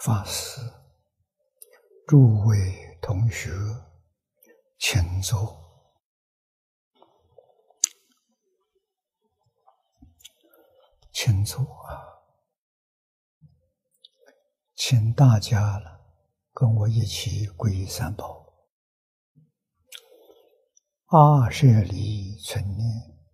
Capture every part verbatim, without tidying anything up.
法师、诸位同学，请坐。请坐啊！请大家跟我一起皈依三宝。阿舍离存念，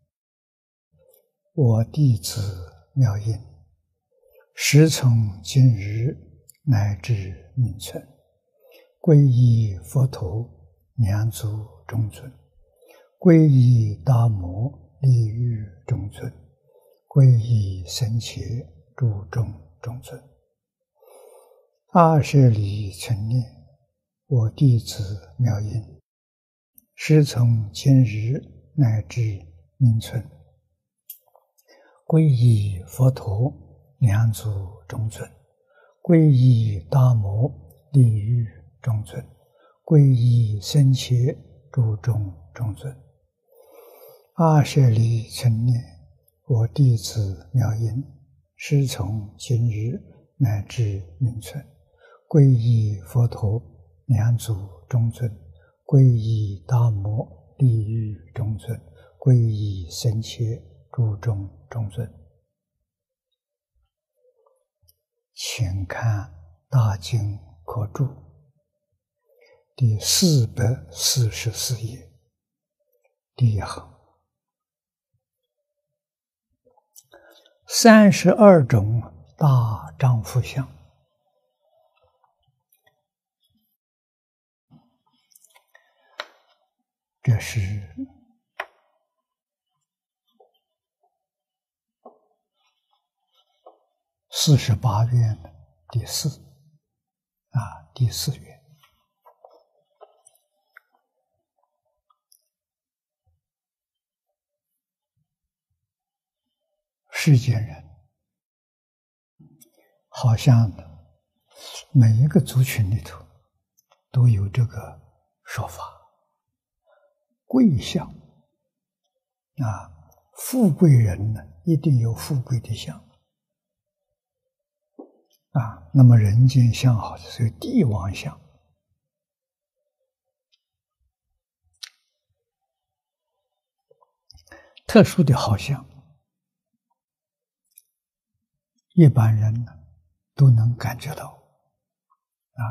我弟子妙音，时从今日乃至命存，皈依佛陀、两足中尊，皈依大摩利欲中尊，皈依僧伽诸众中尊。阿舍离存念，我弟子妙音，时从今日乃至命存，皈依佛陀、两足中尊，皈依大摩利欲中尊，皈依僧伽诸众中尊。阿舍离存念，我弟子妙音，时从今日乃至命存，皈依佛陀、两足中尊，皈依大摩利欲中尊，皈依僧伽诸众中尊。请看大经科注第四百四十四页第一行，三十二种大丈夫相。这是四十八愿的第四啊，第四愿。世间人好像每一个族群里头都有这个说法，贵相啊，富贵人呢一定有富贵的相啊。那么人间相好，所以帝王相。特殊的好相，一般人呢都能感觉到啊。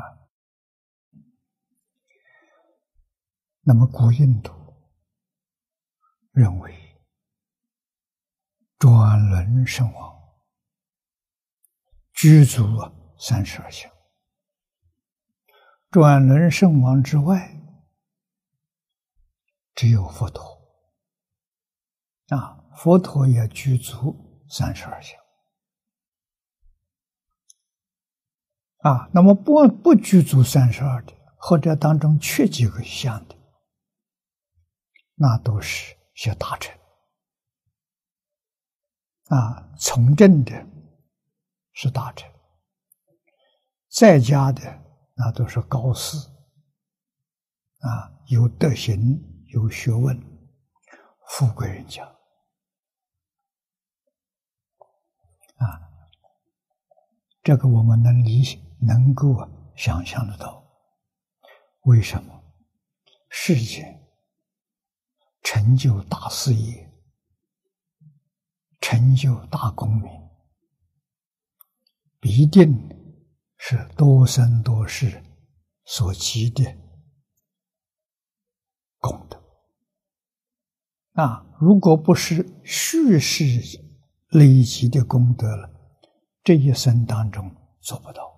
那么古印度认为转轮圣王具足三十二相，转轮圣王之外只有佛陀啊，佛陀也具足三十二相啊。那么不不具足三十二的，或者当中缺几个相的，那都是些大臣啊，从政的是大臣，在家的那都是高士啊，有德行、有学问、富贵人家啊。这个我们能理解，能够想象得到，为什么世间成就大事业、成就大功名，必定是多生多世所积的功德啊！如果不是蓄世累积的功德了，这一生当中做不到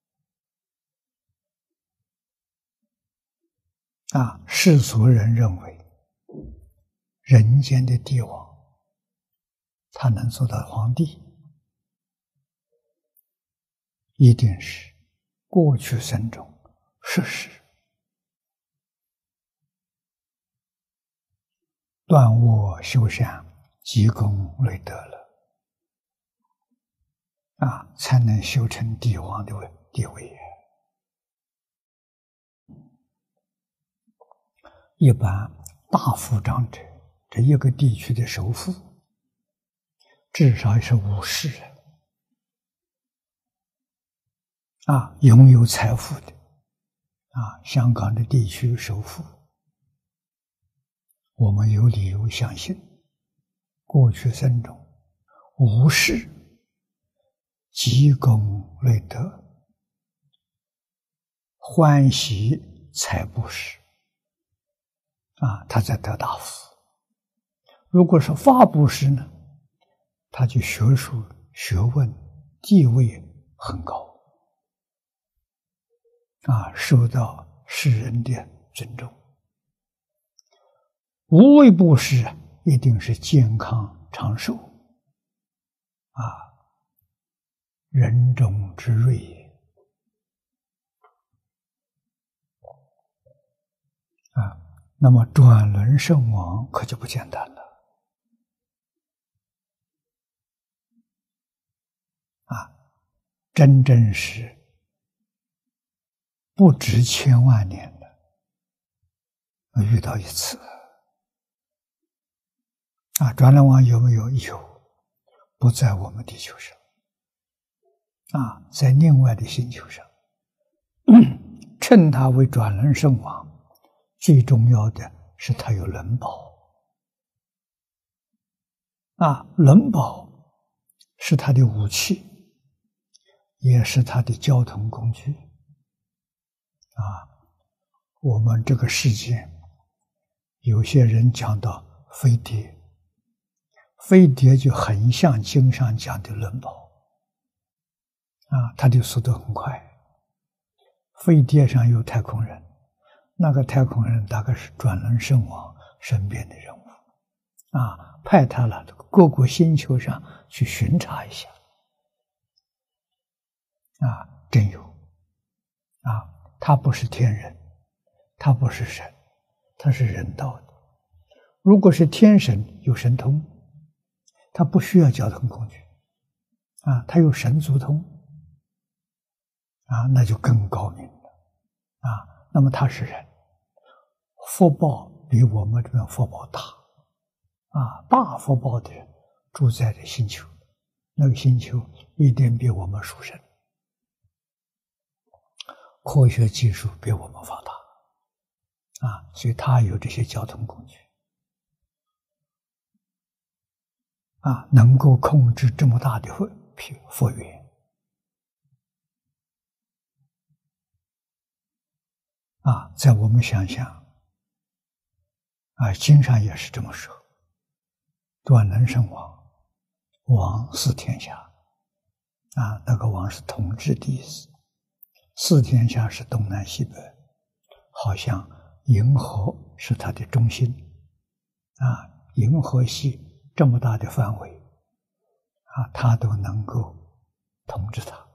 啊！世俗人认为人间的帝王他能做到皇帝，一定是过去生中世世断恶修善、积功累德了啊，才能修成帝王的地位。一般大富长者，这一个地区的首富至少是武士啊，拥有财富的啊，香港的地区首富，我们有理由相信，过去生中无事积功累德，欢喜财布施啊，他在得大福。如果是法布施呢，他就学术学问地位很高啊，受到世人的尊重。无为布施一定是健康长寿啊，人中之瑞也啊。那么转轮圣王可就不简单了啊，真正是不值千万年的遇到一次啊。转轮王有没有？有，不在我们地球上啊，在另外的星球上。称他为转轮圣王，最重要的是他有轮宝啊，轮宝是他的武器，也是他的交通工具啊。我们这个世界有些人讲到飞碟，飞碟就很像经上讲的轮宝啊，它的速度很快。飞碟上有太空人，那个太空人大概是转轮圣王身边的人物啊，派他了各个星球上去巡查一下啊，真有啊，他不是天人，他不是神，他是人道的。如果是天神有神通，他不需要交通工具啊，他有神足通啊，那就更高明了啊。那么他是人，福报比我们这边福报大啊，大福报的人住在这星球，那个星球一定比我们殊胜，科学技术比我们发达啊，所以他有这些交通工具啊，能够控制这么大的佛缘啊，在我们想想啊，经上也是这么说，转轮圣王，王四天下啊，那个王是统治的意思，四天下是东南西北，好像银河是它的中心啊，银河系这么大的范围啊，他都能够统治它。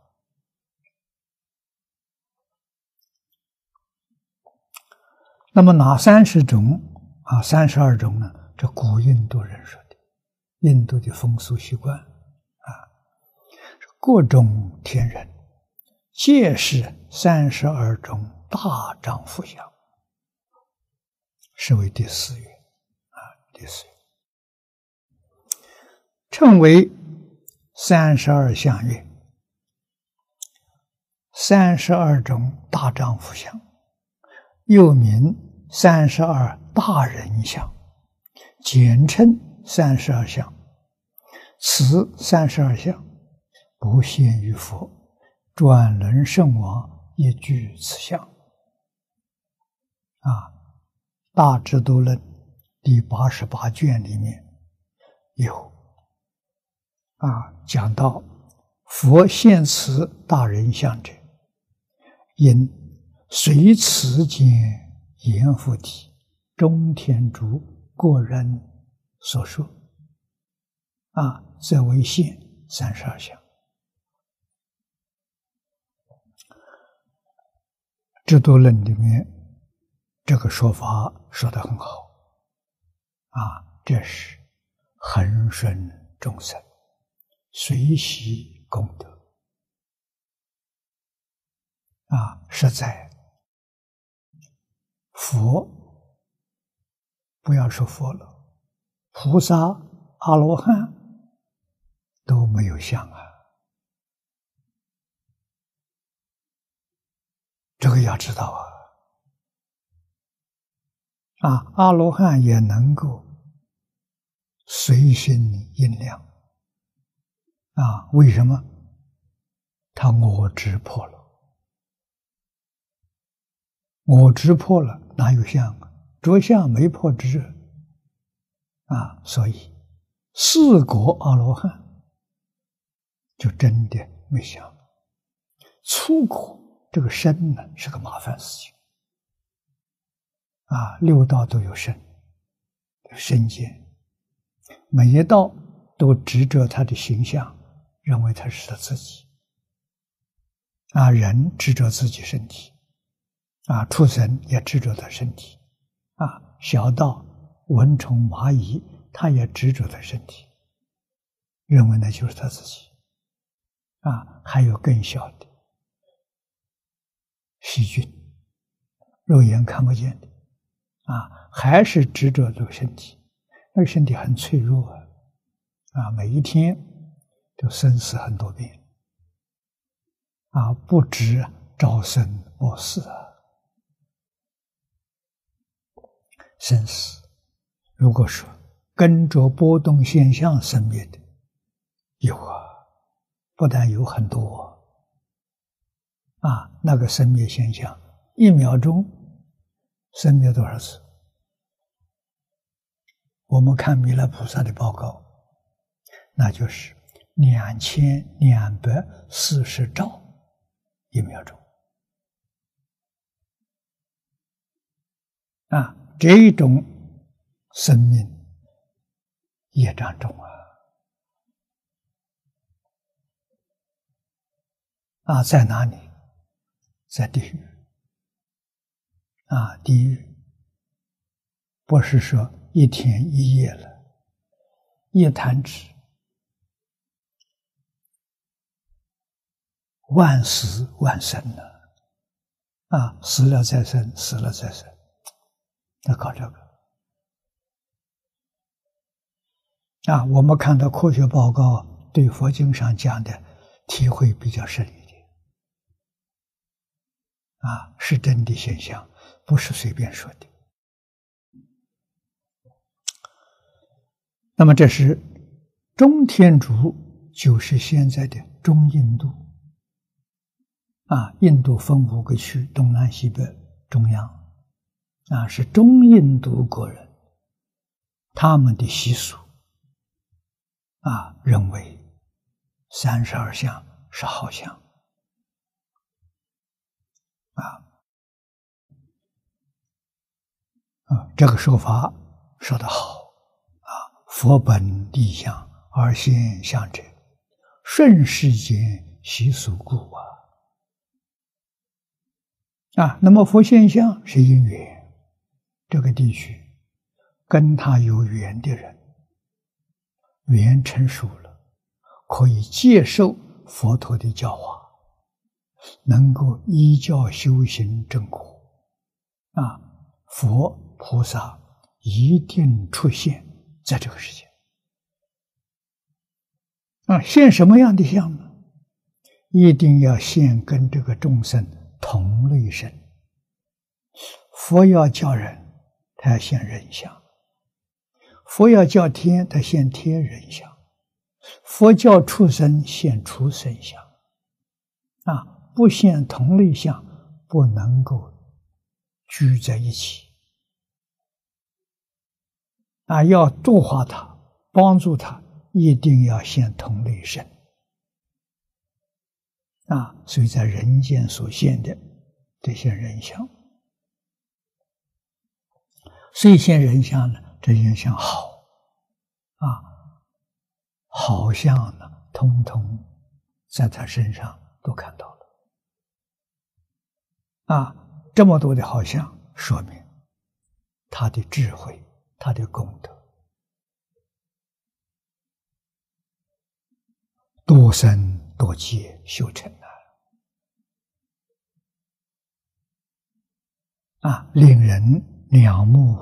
那么哪三十种啊？三十二种呢？这古印度人说的，印度的风俗习惯啊，各种天人，皆是三十二种大丈夫相，是为第四月啊，第四月称为三十二相月，三十二种大丈夫相，又名三十二大人相，简称三十二相。此三十二相不限于佛，转轮圣王也具此相啊。大智度论第八十八卷里面有啊，讲到佛现此大人相者，因随此间阎浮提、中天竺各人所说啊，则为现三十二相。智度论里面这个说法说得很好啊，这是恒顺众生，随喜功德啊，实在佛，不要说佛了，菩萨、阿罗汉都没有相啊这个要知道啊！啊，阿罗汉也能够随心应量啊？为什么？他我执破了，我执破了，哪有相啊？着相没破执啊！所以四果阿罗汉就真的没相。粗果这个身呢，是个麻烦事情啊！六道都有身，身见，每一道都执着他的形象，认为他是他自己啊。人执着自己身体啊，畜生也执着他身体啊，小到蚊虫蚂蚁，他也执着他身体，认为那就是他自己啊。还有更小的细菌，肉眼看不见的啊，还是执着这个身体。那个身体很脆弱啊，啊，每一天都生死很多遍啊，不知朝生暮死啊。生死，如果说跟着波动现象生灭的有啊，不但有很多啊，那个生灭现象，一秒钟生灭多少次？我们看弥勒菩萨的报告，那就是两千两百四十兆一秒钟啊！这种生命业障重啊！啊，在哪里？在地狱啊！地狱不是说一天一夜了，一弹指，万死万生了啊！死了再生，死了再生，要搞这个啊！我们看到科学报告对佛经上讲的体会比较深一点啊，是真的现象，不是随便说的。那么这是中天竺，就是现在的中印度啊。印度分五个区，东南西北中央啊，是中印度国人，他们的习俗啊，认为三十二相是好相啊啊，这个说法说得好啊！佛本立相，而现象者，顺世间习俗故啊啊！那么佛现象是因缘，这个地区跟他有缘的人，缘成熟了，可以接受佛陀的教化，能够依教修行正果啊，佛菩萨一定出现在这个世界啊！现什么样的相呢？一定要现跟这个众生同类身。佛要教人，他要现人相；佛要教天，他现天人相；佛教畜生，现畜生相啊！不现同类相，不能够聚在一起啊！要度化他，帮助他，一定要现同类身啊！所以在人间所现的这些人相，虽现人相呢，这人相好啊，好相呢，通通在他身上都看到了啊！这么多的好相，说明他的智慧，他的功德，多生多劫修成啊！啊，令人仰慕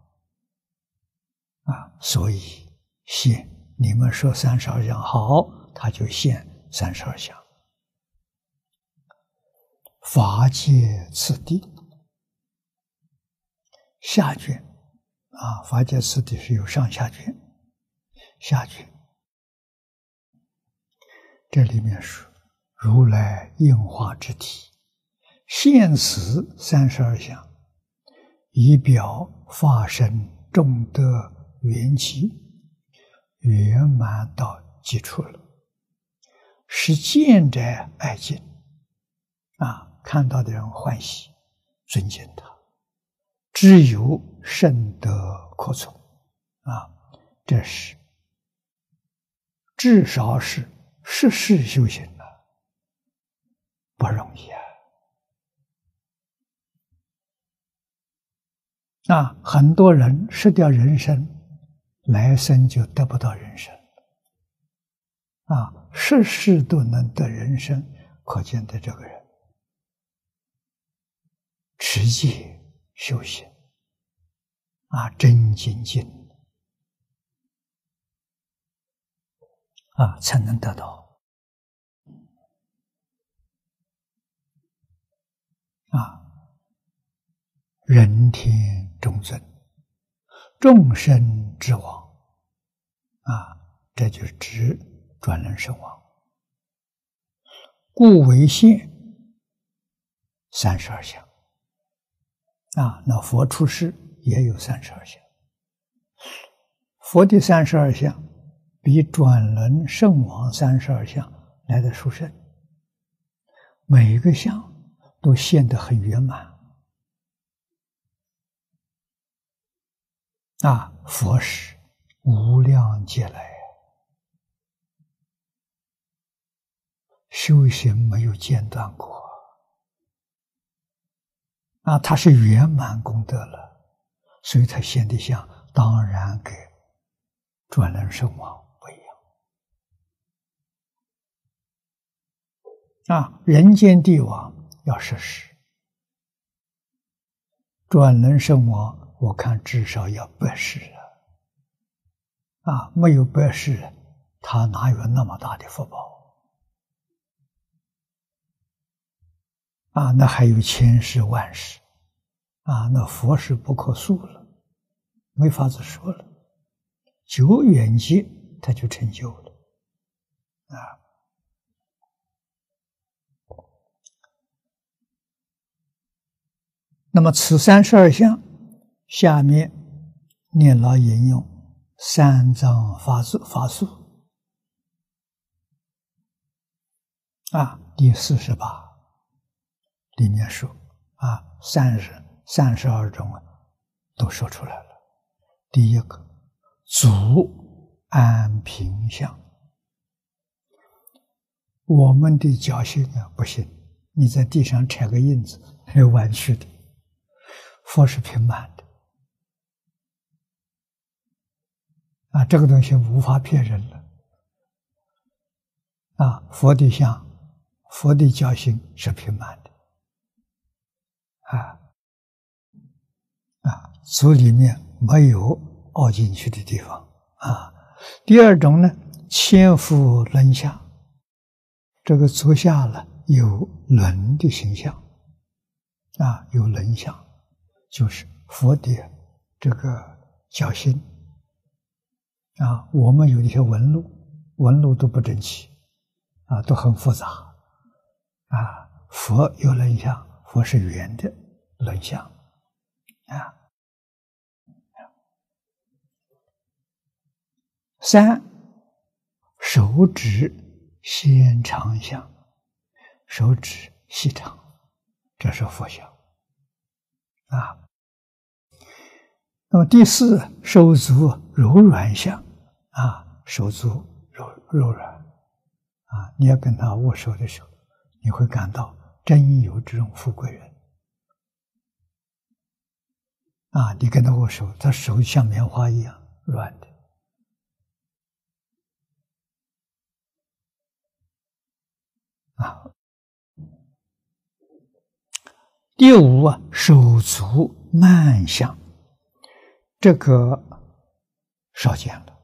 啊！所以现你们说三十二相好，他就现三十二相。 法界次第下卷啊，法界次第是有上下卷，下卷这里面说如来应化之体，现此三十二相，以表法身众德缘起，圆满到基础了，使见者爱敬啊，看到的人欢喜尊敬他，只有甚德可从啊，这是至少是世世修行了，不容易啊！啊，很多人失掉人身，来生就得不到人身啊，世世都能得人身，可见的这个人持戒修行啊，真精进啊，才能得到啊，人天中尊，众生之王啊，这就是指转轮圣王，故为现三十二相啊。那佛出世也有三十二相，佛的三十二相比转轮圣王三十二相来的殊胜，每一个相都现得很圆满啊！佛是无量劫来修行没有间断过啊，他是圆满功德了，所以他现的相当然跟转轮圣王不一样啊。人间帝王要摄事，转轮圣王我看至少要百世啊！啊，没有百世，他哪有那么大的福报啊？那还有千世万世啊！那佛是不可数了，没法子说了。久远劫他就成就了啊！那么此三十二相，下面念老引用三藏法术法术啊，第四十八里面说啊，三十三十二种啊，都说出来了。第一个，足安平相，我们的脚心啊不行，你在地上踩个印子，还有弯曲的。佛是平满的啊，这个东西无法骗人了啊！佛的像，佛的脚心是平满的啊啊，足里面没有凹进去的地方啊。第二种呢，千夫轮下，这个足下了有轮的形象啊，有轮相。就是佛的这个脚心啊，我们有一些纹路，纹路都不整齐啊，都很复杂啊。佛有轮相，佛是圆的轮相啊。三，手指纤长相，手指细长，这是佛像啊。那么第四，手足柔软相啊，手足柔柔软啊，你要跟他握手的时候，你会感到真有这种富贵人啊！你跟他握手，他手像棉花一样软的啊。第五啊，手足慢相。这个少见了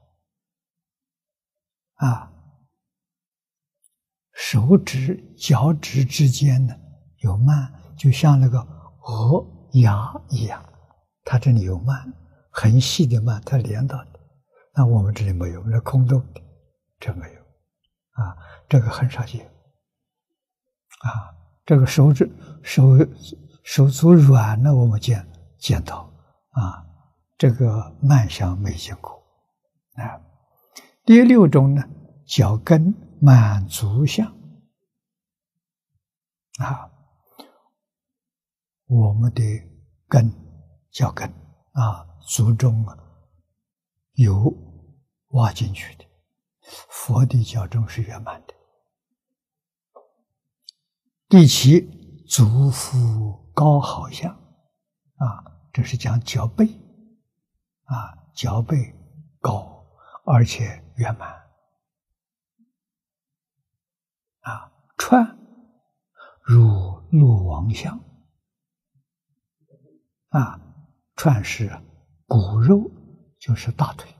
啊，手指、脚趾之间呢有幔，就像那个鹅牙一样，它这里有幔，很细的幔，它连到的。那我们这里没有，那空洞的，这没有啊，这个很少见啊。这个手指手手足软的，我们见见到啊，这个蔓相没见过啊。第六种呢，脚跟满足相啊，我们的根脚跟啊，足中啊有挖进去的，佛的脚中是圆满的。第七，足腹高好相啊，这是讲脚背啊，脚背高而且圆满啊。串如鹿王相啊，串是骨肉，就是大腿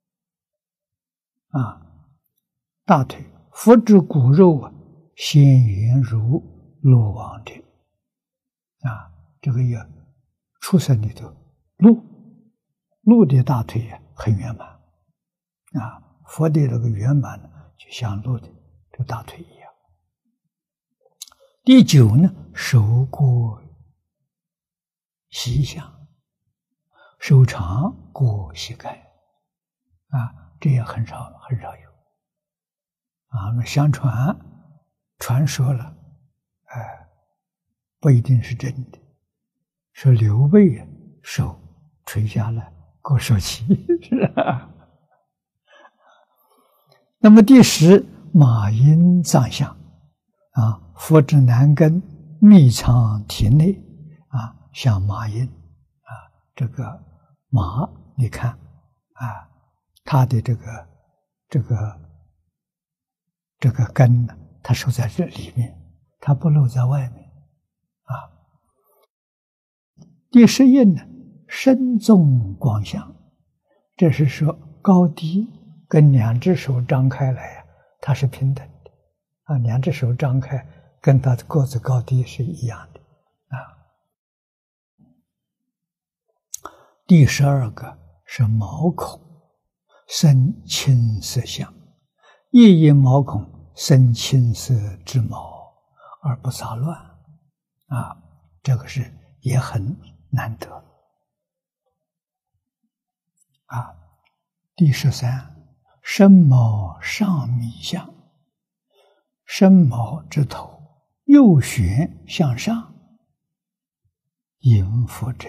啊，大腿佛之骨肉啊，鲜圆如鹿王的啊，这个也畜生里头，鹿鹿的大腿也很圆满啊，佛的这个圆满呢，就像鹿的这个大腿一样。第九呢，手过膝相，手长过膝盖啊，这也很少很少有啊。那相传传说了。哎，不一定是真的。说刘备啊，手垂下来过手膝，是吧？那么第十，马阴藏相啊，佛之南根密藏体内啊，像马阴啊，这个马，你看啊，它的这个这个这个根呢，它收在这里面。它不露在外面啊。第十一呢，身纵光相，这是说高低跟两只手张开来呀、啊，它是平等的啊，两只手张开跟它的个子高低是一样的啊。第十二个是毛孔生青色相，夜因毛孔生青色之毛。而不杂乱啊，这个是也很难得啊。第十三，身毛上弥相，身毛之头右旋向上，迎佛者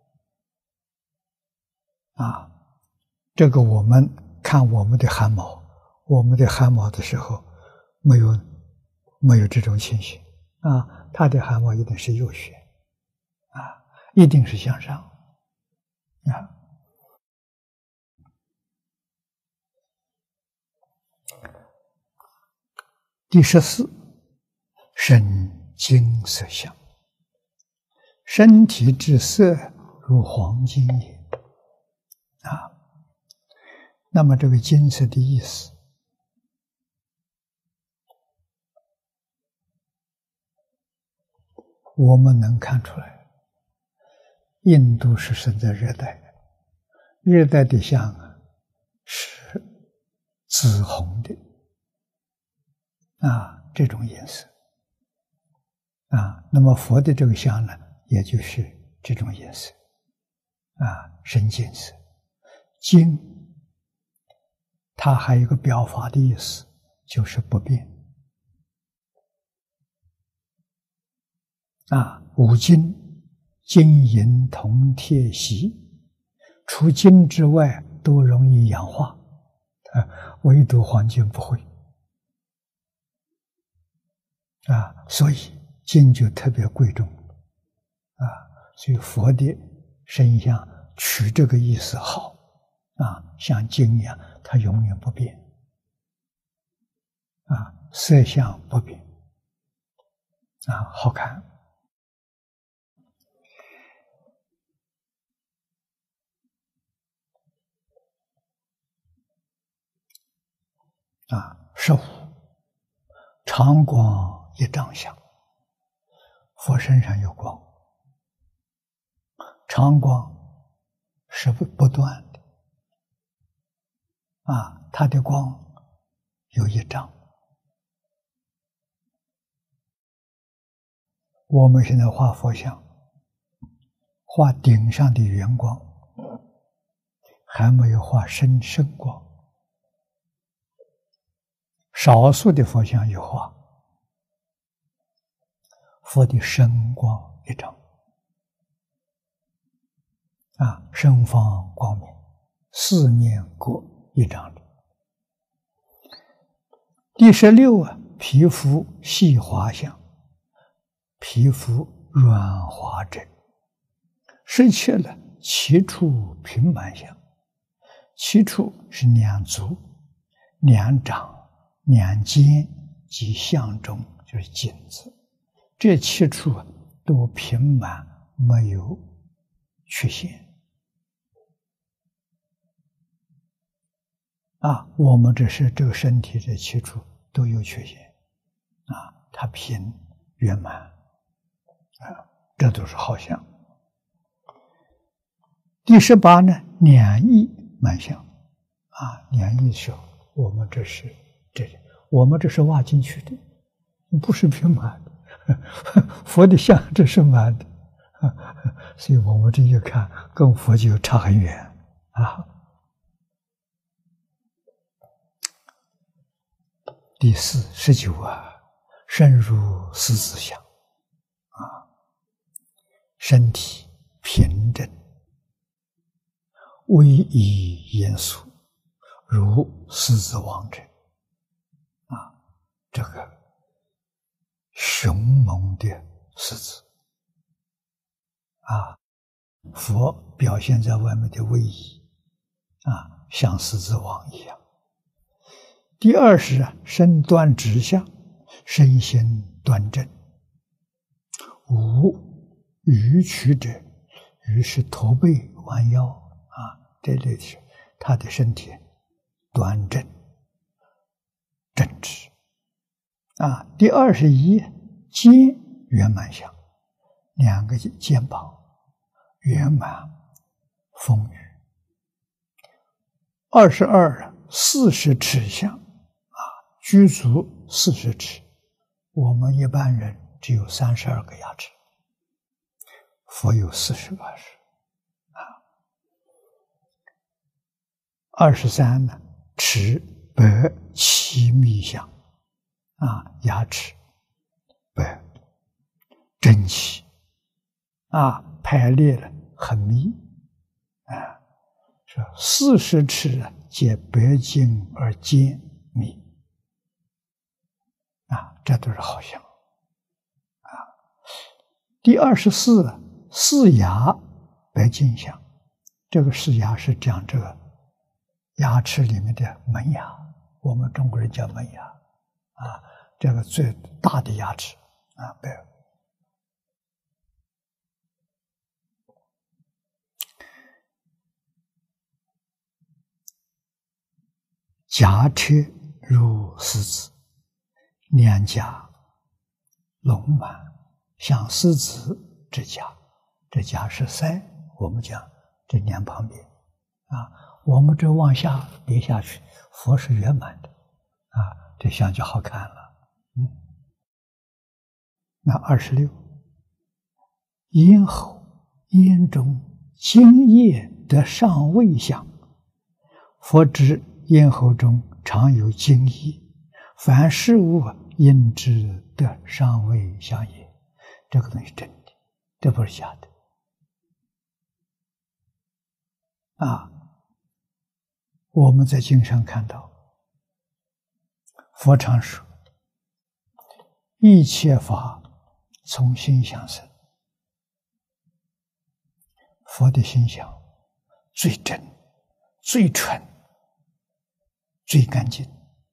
啊。这个我们看我们的汗毛，我们的汗毛的时候没有。没有这种情形啊，他的汗毛一定是右旋啊，一定是向上啊。第十四，身金色相，身体之色如黄金也啊。那么这个金色的意思，我们能看出来，印度是生在热带的，热带的相啊是紫红的啊，这种颜色啊。那么佛的这个相呢，也就是这种颜色啊，深金色。金，它还有一个表法的意思，就是不变。啊，五金，金银铜铁锡，除金之外都容易氧化，啊，唯独黄金不会。啊，所以金就特别贵重，啊，所以佛的身相取这个意思好，啊，像金一样，它永远不变，啊，色相不变，啊，好看。啊，十五，常光一丈相， 佛身上有光，常光是不不断的啊，它的光有一丈。我们现在画佛像，画顶上的圆光，还没有画身身光。少数的佛像有画佛的身光一丈啊，身方光明，四面各一丈的。第十六啊，皮肤细滑相。皮肤软滑者，失去了其处平满相。其处是两足、两掌、两肩及相中，就是颈子，这七处都平满，没有缺陷。啊，我们这是这个身体这七处都有缺陷，啊，它平圆满。啊，这都是好相。第十八呢，两翼满相啊，两翼的时候，我们这是这里，我们这是挖进去的，不是平满的。佛的像这是满的，所以我们这一看，跟佛就差很远啊。第四十九啊，深入狮子相。身体平整，威仪严肃，如狮子王者啊，这个凶猛的狮子啊，佛表现在外面的威仪啊，像狮子王一样。第二是啊，身端直相，身心端正，无迂曲者，于是驼背弯腰啊，这类的他的身体端正正直啊。第二十一，肩圆满相，两个肩膀圆满丰腴。二十二，四十尺相啊，具足四十尺，我们一般人只有三十二个牙齿。佛有四十个是啊。二十三呢，齿白齐密相啊，牙齿白整齐啊，排列了很密啊，说四十尺啊，皆白净而坚密啊，这都是好相啊。第二十四。四牙白净相，这个四牙是讲这个牙齿里面的门牙，我们中国人叫门牙啊，这个最大的牙齿啊，白。颊车如狮子，两颊隆满，像狮子之颊。这颊是腮，我们讲这两旁边啊，我们这往下别下去，佛是圆满的啊，这相就好看了。嗯，那二十六，咽喉咽中津液得上位相，佛知咽喉中常有津液，凡事物因之得上位相也。这个东西真的，这不是假的。啊，我们在经上看到，佛常说，一切法从心想生。佛的心想最真、最纯、最干净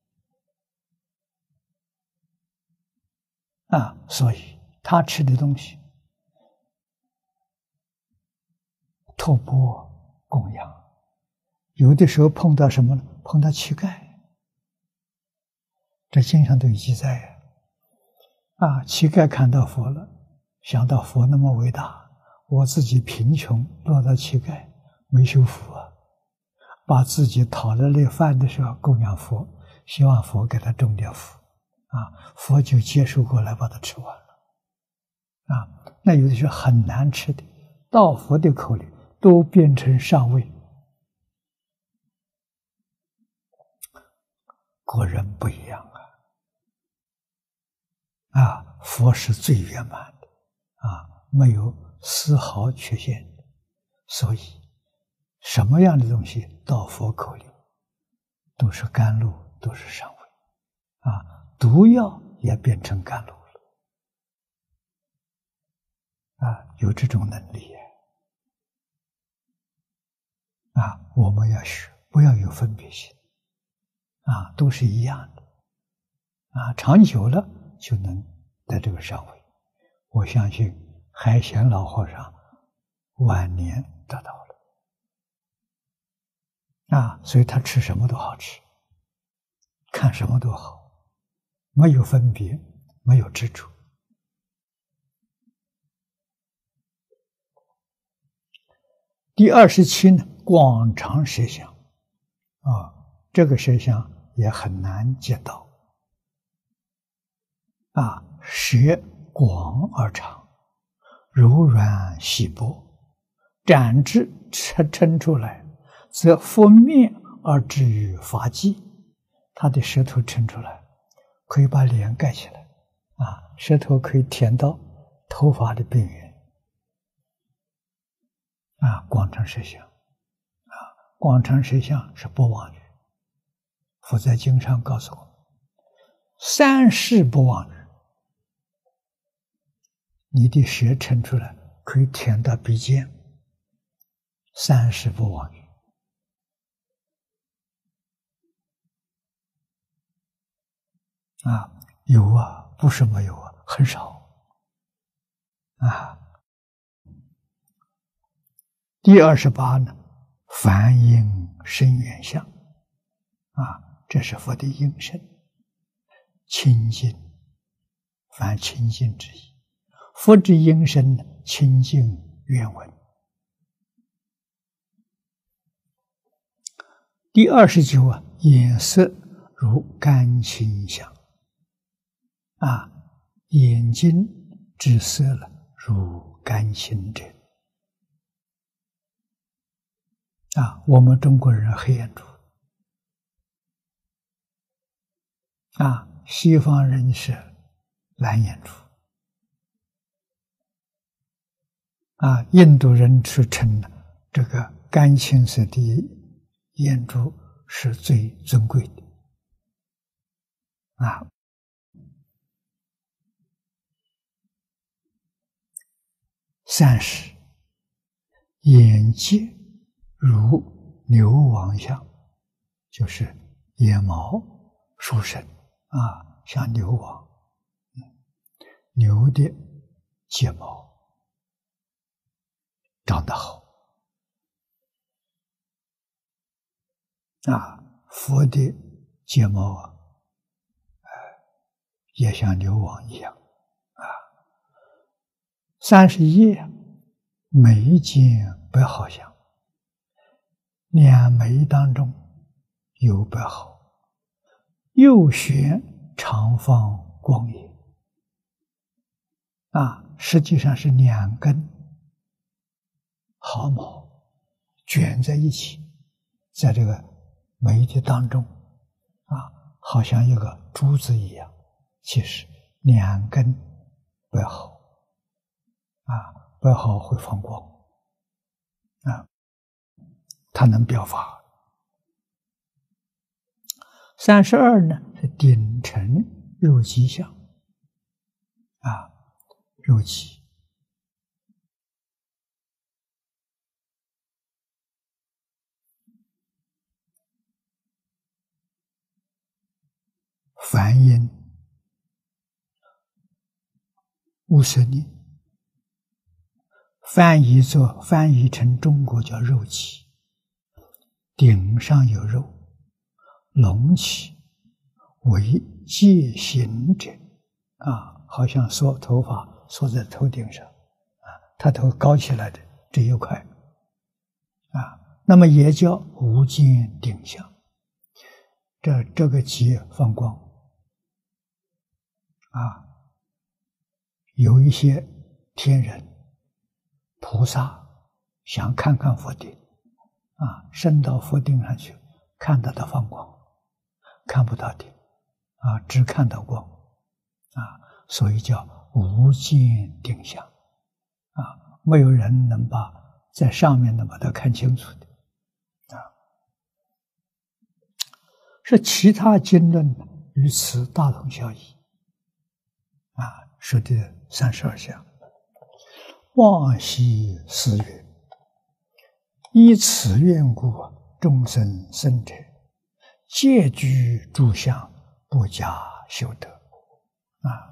啊，所以他吃的东西，托钵供养，有的时候碰到什么呢？碰到乞丐，这经常都有记载啊。乞丐看到佛了， 想到佛那么伟大，我自己贫穷落到乞丐，没修福啊，把自己讨了那饭的时候供养佛，希望佛给他种点福啊，佛就接受过来把它吃完了啊。那有的是很难吃的，到佛的口里都变成上味，果然不一样啊！啊，佛是最圆满的啊，没有丝毫缺陷的，所以什么样的东西到佛口里都是甘露，都是上味啊，毒药也变成甘露了啊，有这种能力啊，我们要学，不要有分别心啊，都是一样的啊，长久了就能得这个上位。我相信海贤老和尚晚年得到了啊，所以他吃什么都好吃，看什么都好，没有分别，没有执着。第二十七呢，广长舌相啊，这个舌相也很难见到啊，舌广而长，柔软细薄，展之撑撑出来，则覆面而至于发际。他的舌头撑出来，可以把脸盖起来啊，舌头可以舔到头发的边缘啊，广长舌相啊，广长舌相是不妄语。佛在经上告诉我们，三世不妄语。你的舌撑出来可以舔到鼻尖，三世不妄语啊，有啊，不是没有啊，很少啊。第二十八呢，梵音声远相啊，这是佛的音声，清净，梵清净之意。佛之音声呢，清净愿闻。第二十九啊，眼色如甘清香啊，眼睛之色了，如甘清者啊，我们中国人黑眼珠啊，西方人是蓝眼珠啊，印度人是称这个甘青色的眼珠是最尊贵的啊。三十，眼界如牛王相，就是眼毛疏深啊，像牛王，牛的睫毛长得好啊，佛的睫毛啊，呃，也像牛王一样啊。三十一，眉间白毫相，两眉当中有白毫，右旋长放光也啊，实际上是两根毫毛卷在一起，在这个眉的当中啊，好像一个珠子一样，其实两根白毫啊，白毫会放光啊，它能表法。三十二呢是顶层肉极相啊，肉极梵音无色念，翻译作翻译成中国叫肉脐，顶上有肉，隆起为界形者啊， 好像缩头发缩在头顶上，啊，他头高起来的这一块，啊，那么也叫无间顶相。这这个极放光，啊，有一些天人、菩萨想看看佛顶，啊，升到佛顶上去，看到它放光，看不到顶，啊，只看到光，啊，所以叫无间顶相，啊，没有人能把在上面能把它看清楚的，啊，是其他经论与此大同小异，啊，说的三十二相。往昔思曰：依此缘故，众生生者，皆居诸相，不假修德。啊，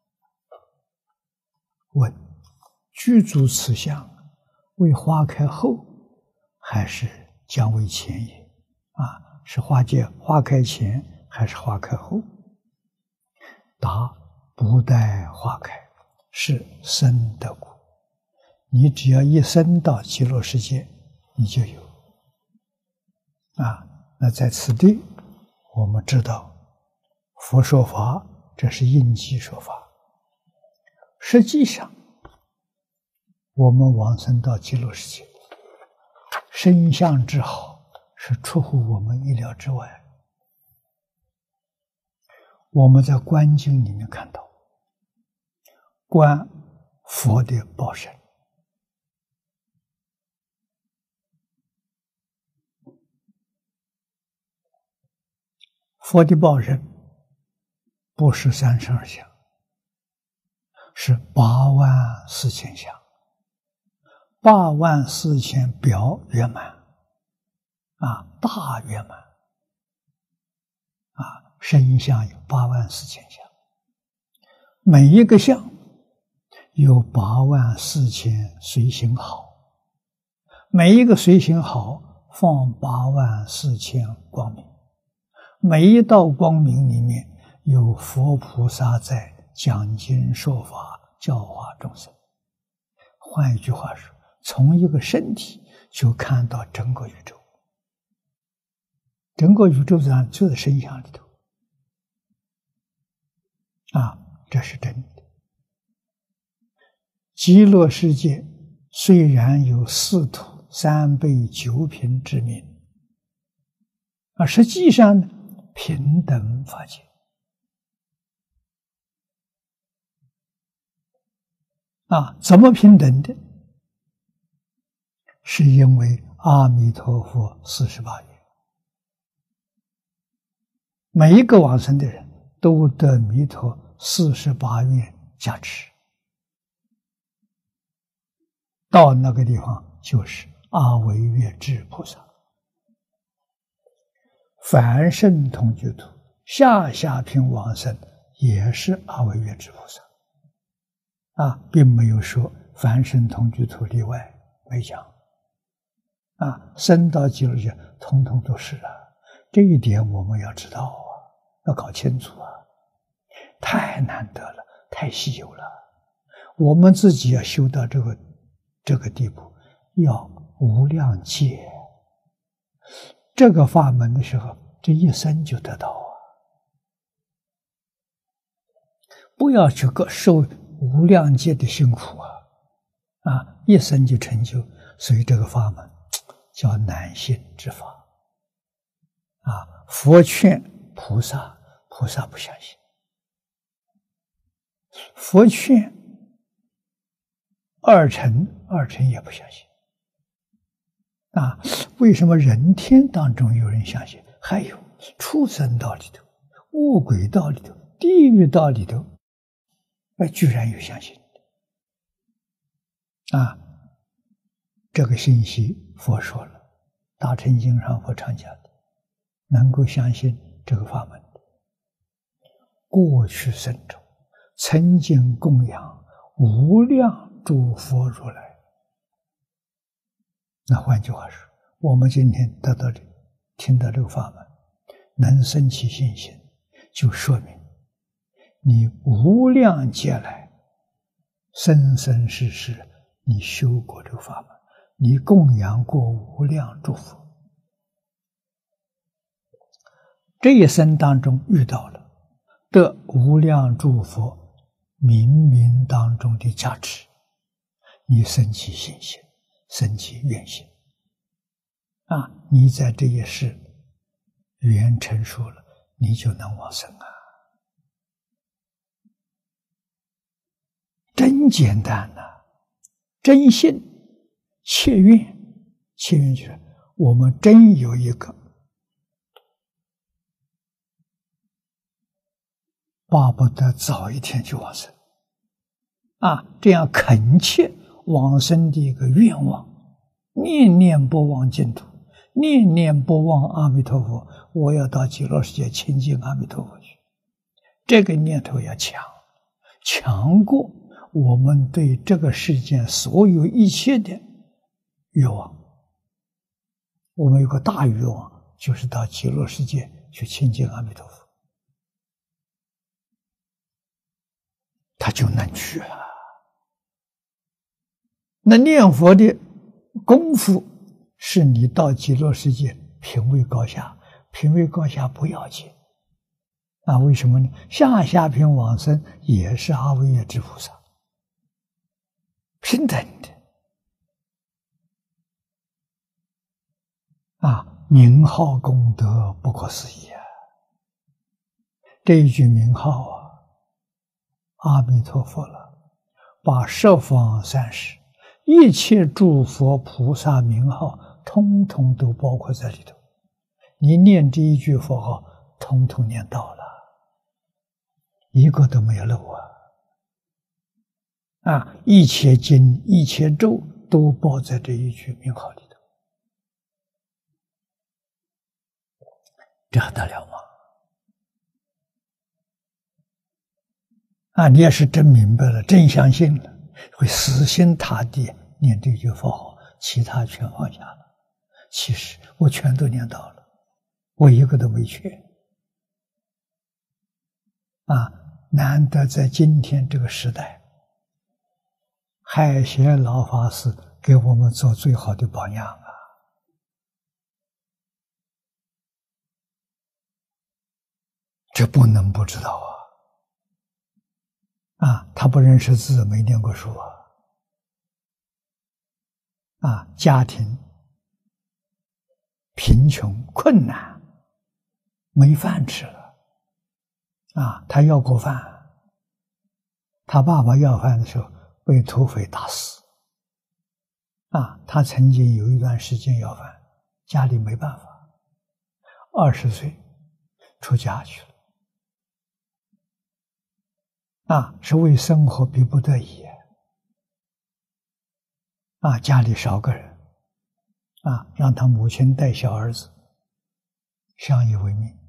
问：居住此相，为花开后，还是将为前也？啊，是花结花开前，还是花开后？答：不待花开，是生得故。你只要一生到极乐世界，你就有。啊，那在此地，我们知道，佛说法，这是应机说法。实际上，我们往生到极乐世界，身相之好，是出乎我们意料之外。我们在观经里面看到，观佛的报身。佛的报身不是三十二相，是八万四千相，八万四千表圆满，啊，大圆满，啊，身相有八万四千相，每一个相有八万四千随行好，每一个随行好放八万四千光明。每一道光明里面有佛菩萨在讲经说法，教化众生。换一句话说，从一个身体就看到整个宇宙，整个宇宙上就在身相里头，啊，这是真的。极乐世界虽然有四土三辈九品之名，啊，实际上呢，平等法界，啊，怎么平等的？是因为阿弥陀佛四十八愿，每一个往生的人都得弥陀四十八愿加持，到那个地方就是阿惟越致菩萨。凡圣同居土下下品往生也是阿惟越致菩萨，啊，并没有说凡圣同居土例外，没讲，啊，生到极乐界统统都是啊，这一点我们要知道啊，要搞清楚啊，太难得了，太稀有了，我们自己要修到这个这个地步，要无量劫。这个法门的时候，这一生就得到啊！不要去个受无量劫的辛苦啊！啊，一生就成就，所以这个法门叫难信之法啊！佛劝菩萨，菩萨不相信；佛劝二乘，二乘也不相信。啊，为什么人天当中有人相信？还有畜生道里头、恶鬼道里头、地狱道里头，哎，居然有相信的。啊，这个信息佛说了，《大乘经》上佛常讲的，能够相信这个法门的，过去生中曾经供养无量诸佛如来。那换句话说，我们今天得到这听到这个法门，能生起信心，就说明你无量劫来生生世世你修过这个法门，你供养过无量诸佛，这一生当中遇到了得无量诸佛冥冥当中的加持，你生起信心，生起愿心啊，你在这一世缘成熟了，你就能往生啊。真简单呐、啊，真信切愿，切愿就是我们真有一个巴不得早一天去往生啊，这样恳切往生的一个愿望，念念不忘净土，念念不忘阿弥陀佛，我要到极乐世界亲近阿弥陀佛去。这个念头要强，强过我们对这个世界所有一切的欲望。我们有个大欲望，就是到极乐世界去亲近阿弥陀佛，他就能去啊。那念佛的功夫是你到极乐世界品位高下，品位高下不要紧啊？为什么呢？下下品往生也是阿惟越致菩萨，平等的啊！名号功德不可思议啊！这一句名号啊，阿弥陀佛了，把十方三世一切诸佛菩萨名号通通都包括在里头，你念这一句佛号通通念到了，一个都没有漏啊！啊，一切经一切咒都包在这一句名号里头，这还得了吗？啊，你要是真明白了，真相信了，会死心塌地念这句佛号，其他全放下了。其实我全都念到了，我一个都没缺。啊，难得在今天这个时代，海贤老法师给我们做最好的榜样啊！这不能不知道啊！啊，他不认识字，没念过书啊！啊，家庭贫穷困难，没饭吃了，啊，他要过饭，他爸爸要饭的时候被土匪打死，啊，他曾经有一段时间要饭，家里没办法，二十岁出家去了，啊，是为生活逼不得已，啊，家里少个人，啊，让他母亲带小儿子，相依为命。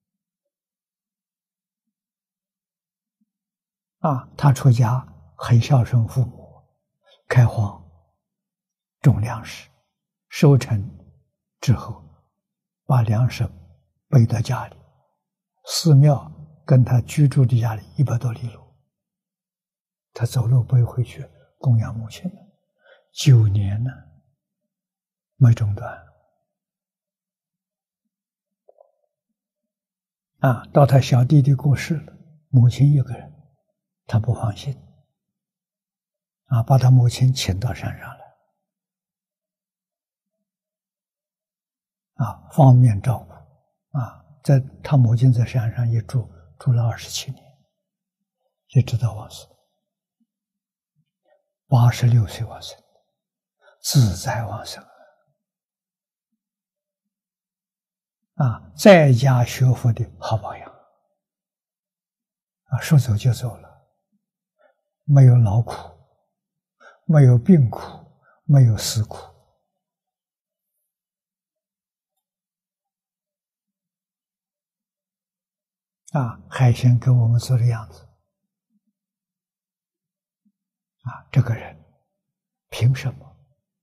啊，他出家很孝顺父母，开荒种粮食，收成之后把粮食背到家里，寺庙跟他居住的家里一百多里路，他走路背回去供养母亲了，九年呢没中断。啊，到他小弟弟过世了，母亲一个人，他不放心，啊，把他母亲请到山上来，啊，方面照顾，啊，在他母亲在山上一住，住了二十七年，一直到往生，八十六岁往生，自在往生，啊，在家学佛的好榜样，啊，说走就走了。没有劳苦，没有病苦，没有死苦，啊，海鲜给我们做的样子，啊，这个人凭什么？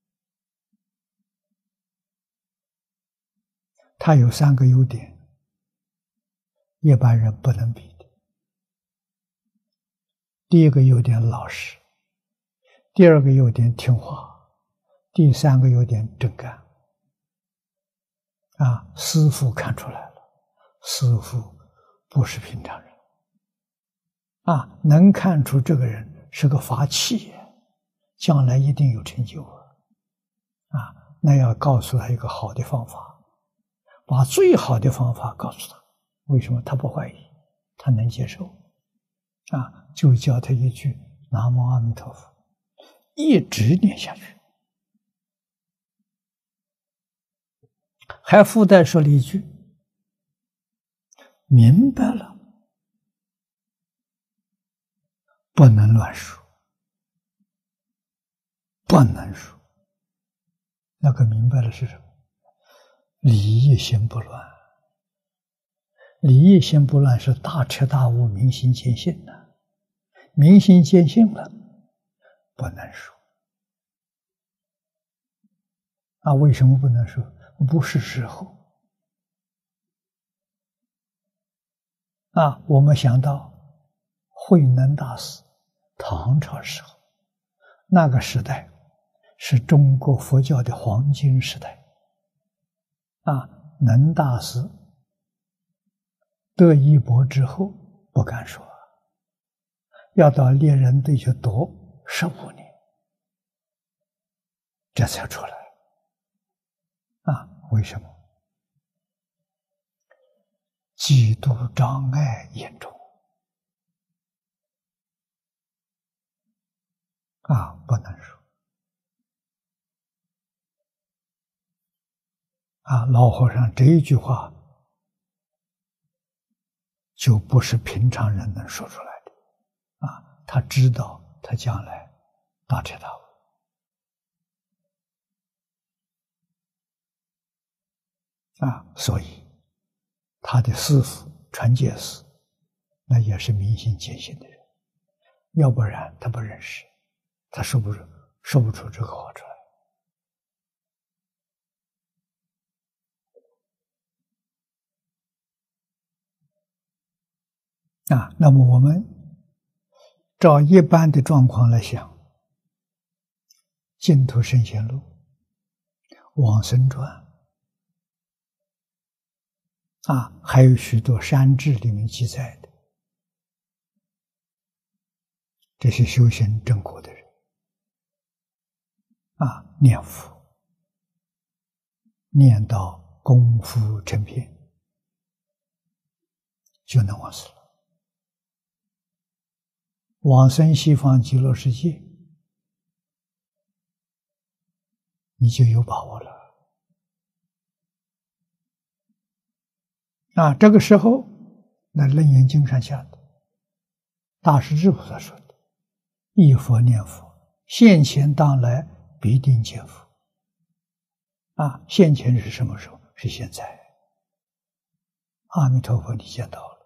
他有三个优点，一般人不能比的。 第一个有点老实，第二个有点听话，第三个有点真干。啊，师父看出来了，师父不是平常人。啊，能看出这个人是个法器，将来一定有成就啊！啊，那要告诉他一个好的方法，把最好的方法告诉他。为什么他不怀疑？他能接受。啊，就教他一句“南无阿弥陀佛”，一直念下去。还附带说了一句：“明白了，不能乱说，不能说。”那个明白了是什么？理义心不乱。理义心不乱是大彻大悟、明心见性的。明心见性了，不能说。啊，为什么不能说？不是时候。啊，我们想到慧能大师唐朝时候，那个时代是中国佛教的黄金时代。啊，能大师得衣钵之后不敢说，要到猎人队去读十五年，这才出来。啊，为什么？嫉妒障碍严重。啊，不能说。啊，老和尚这一句话就不是平常人能说出来的。啊，他知道他将来大彻大悟。啊，所以他的师父传戒师那也是明心见性的人，要不然他不认识，他说不出说不出这个话出来。啊，那么我们照一般的状况来想，净土圣贤录、往生传啊，还有许多山志里面记载的这些修行正果的人啊，念佛念到功夫成片，就能往生了。往生西方极乐世界，你就有把握了。啊，这个时候，那《楞严经》上下的大师智菩萨说的：“忆佛念佛，现前当来必定见佛。”啊，现前是什么时候？是现在。阿弥陀佛，你见到了。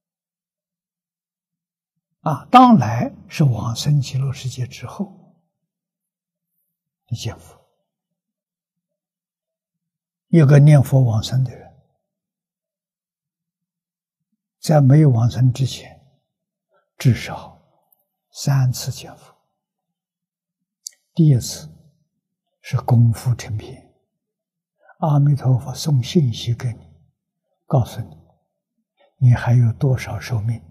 啊，当来是往生极乐世界之后，你见佛。一个念佛往生的人，在没有往生之前，至少三次见佛。第一次是功夫成片，阿弥陀佛送信息给你，告诉你你还有多少寿命，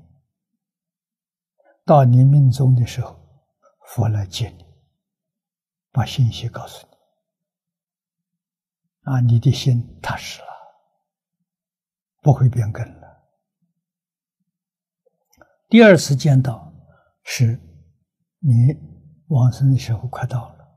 到你命终的时候，佛来接你，把信息告诉你，啊，你的心踏实了，不会变更了。第二次见到是你往生的时候快到了，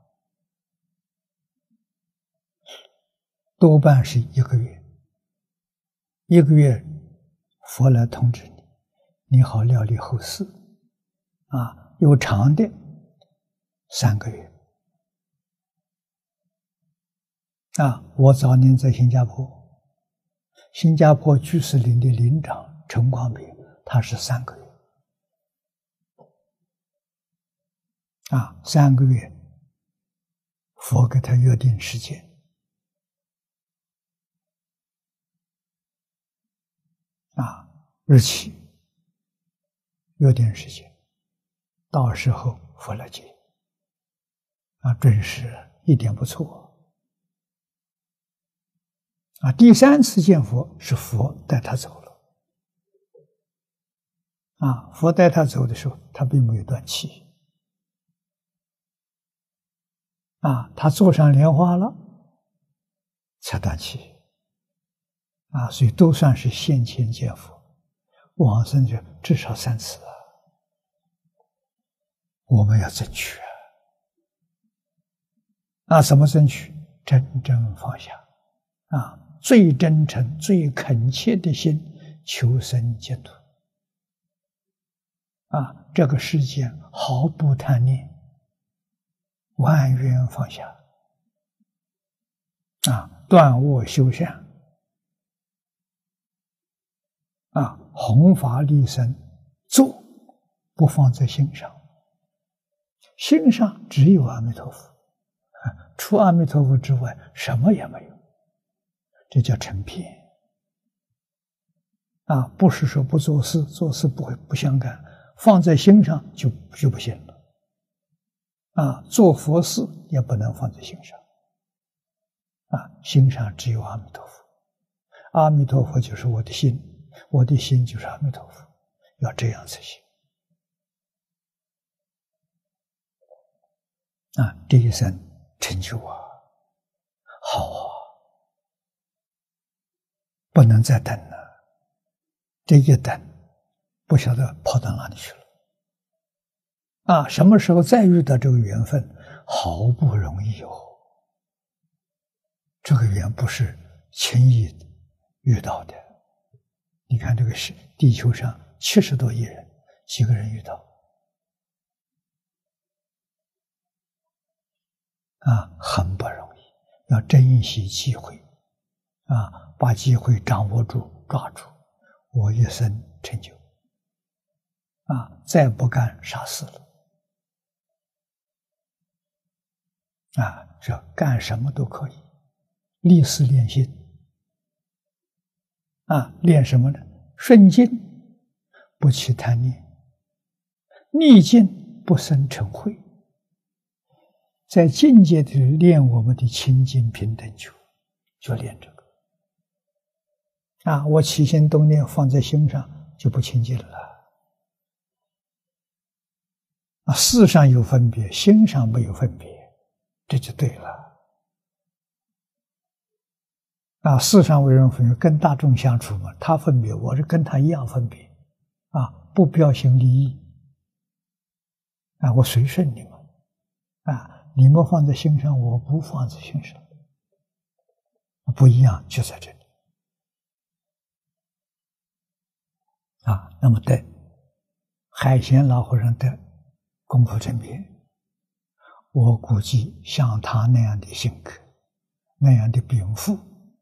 多半是一个月，一个月佛来通知你，你好料理后事。啊，有长的三个月。啊，我早年在新加坡，新加坡居士林的林长陈光平，他是三个月。啊，三个月，佛给他约定时间。啊，日期，约定时间。 到时候佛来接，啊，准时一点不错。啊，第三次见佛是佛带他走了。啊，佛带他走的时候，他并没有断气。啊，他坐上莲花了，才断气。啊，所以都算是先前见佛，往生者至少三次啊。我们要争取啊！啊，怎么争取？真正放下，啊，最真诚、最恳切的心求生净土。啊，这个世间毫不贪念，万缘放下。啊，断恶修善。啊，弘法利生，做不放在心上，心上只有阿弥陀佛，除阿弥陀佛之外什么也没有，这叫成片。啊，不是说不做事，做事不会不相干，放在心上就就不行了。啊，做佛事也不能放在心上。啊，心上只有阿弥陀佛，阿弥陀佛就是我的心。我的心就是阿弥陀佛，要这样才行。啊，这一生成就啊，好啊，不能再等了。这一等，不晓得跑到哪里去了。啊，什么时候再遇到这个缘分，好不容易哦。这个缘不是轻易遇到的。你看这个是地球上七十多亿人，几个人遇到？啊，很不容易，要珍惜机会，啊，把机会掌握住、抓住，我一生成就。啊，再不干傻事了。啊，这干什么都可以，立事练心。啊，练什么呢？顺境不起贪念，逆境不生嗔恚，在境界里练我们的清净平等觉，就练这个。啊，我起心动念放在心上就不清净了。啊，事上有分别，心上没有分别，这就对了。啊，世上为人分别，跟大众相处嘛，他分别，我是跟他一样分别，啊，不标新立异，啊，我随顺你们，啊，你们放在心上，我不放在心上，不一样就在这里，啊，那么对海贤老和尚的功夫成片，我估计像他那样的性格，那样的禀赋。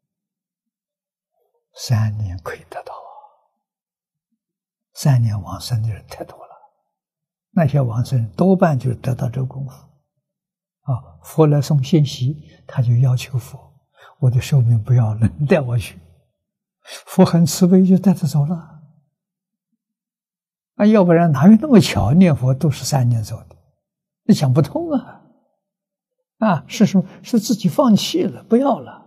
三年可以得到啊！三年往生的人太多了，那些往生人多半就得到这个功夫。啊，佛来送信息，他就要求佛：我的寿命不要了，你带我去。佛很慈悲，就带他走了。啊，要不然哪有那么巧？念佛都是三年走的，那讲不通啊！啊，是什么？是自己放弃了，不要了。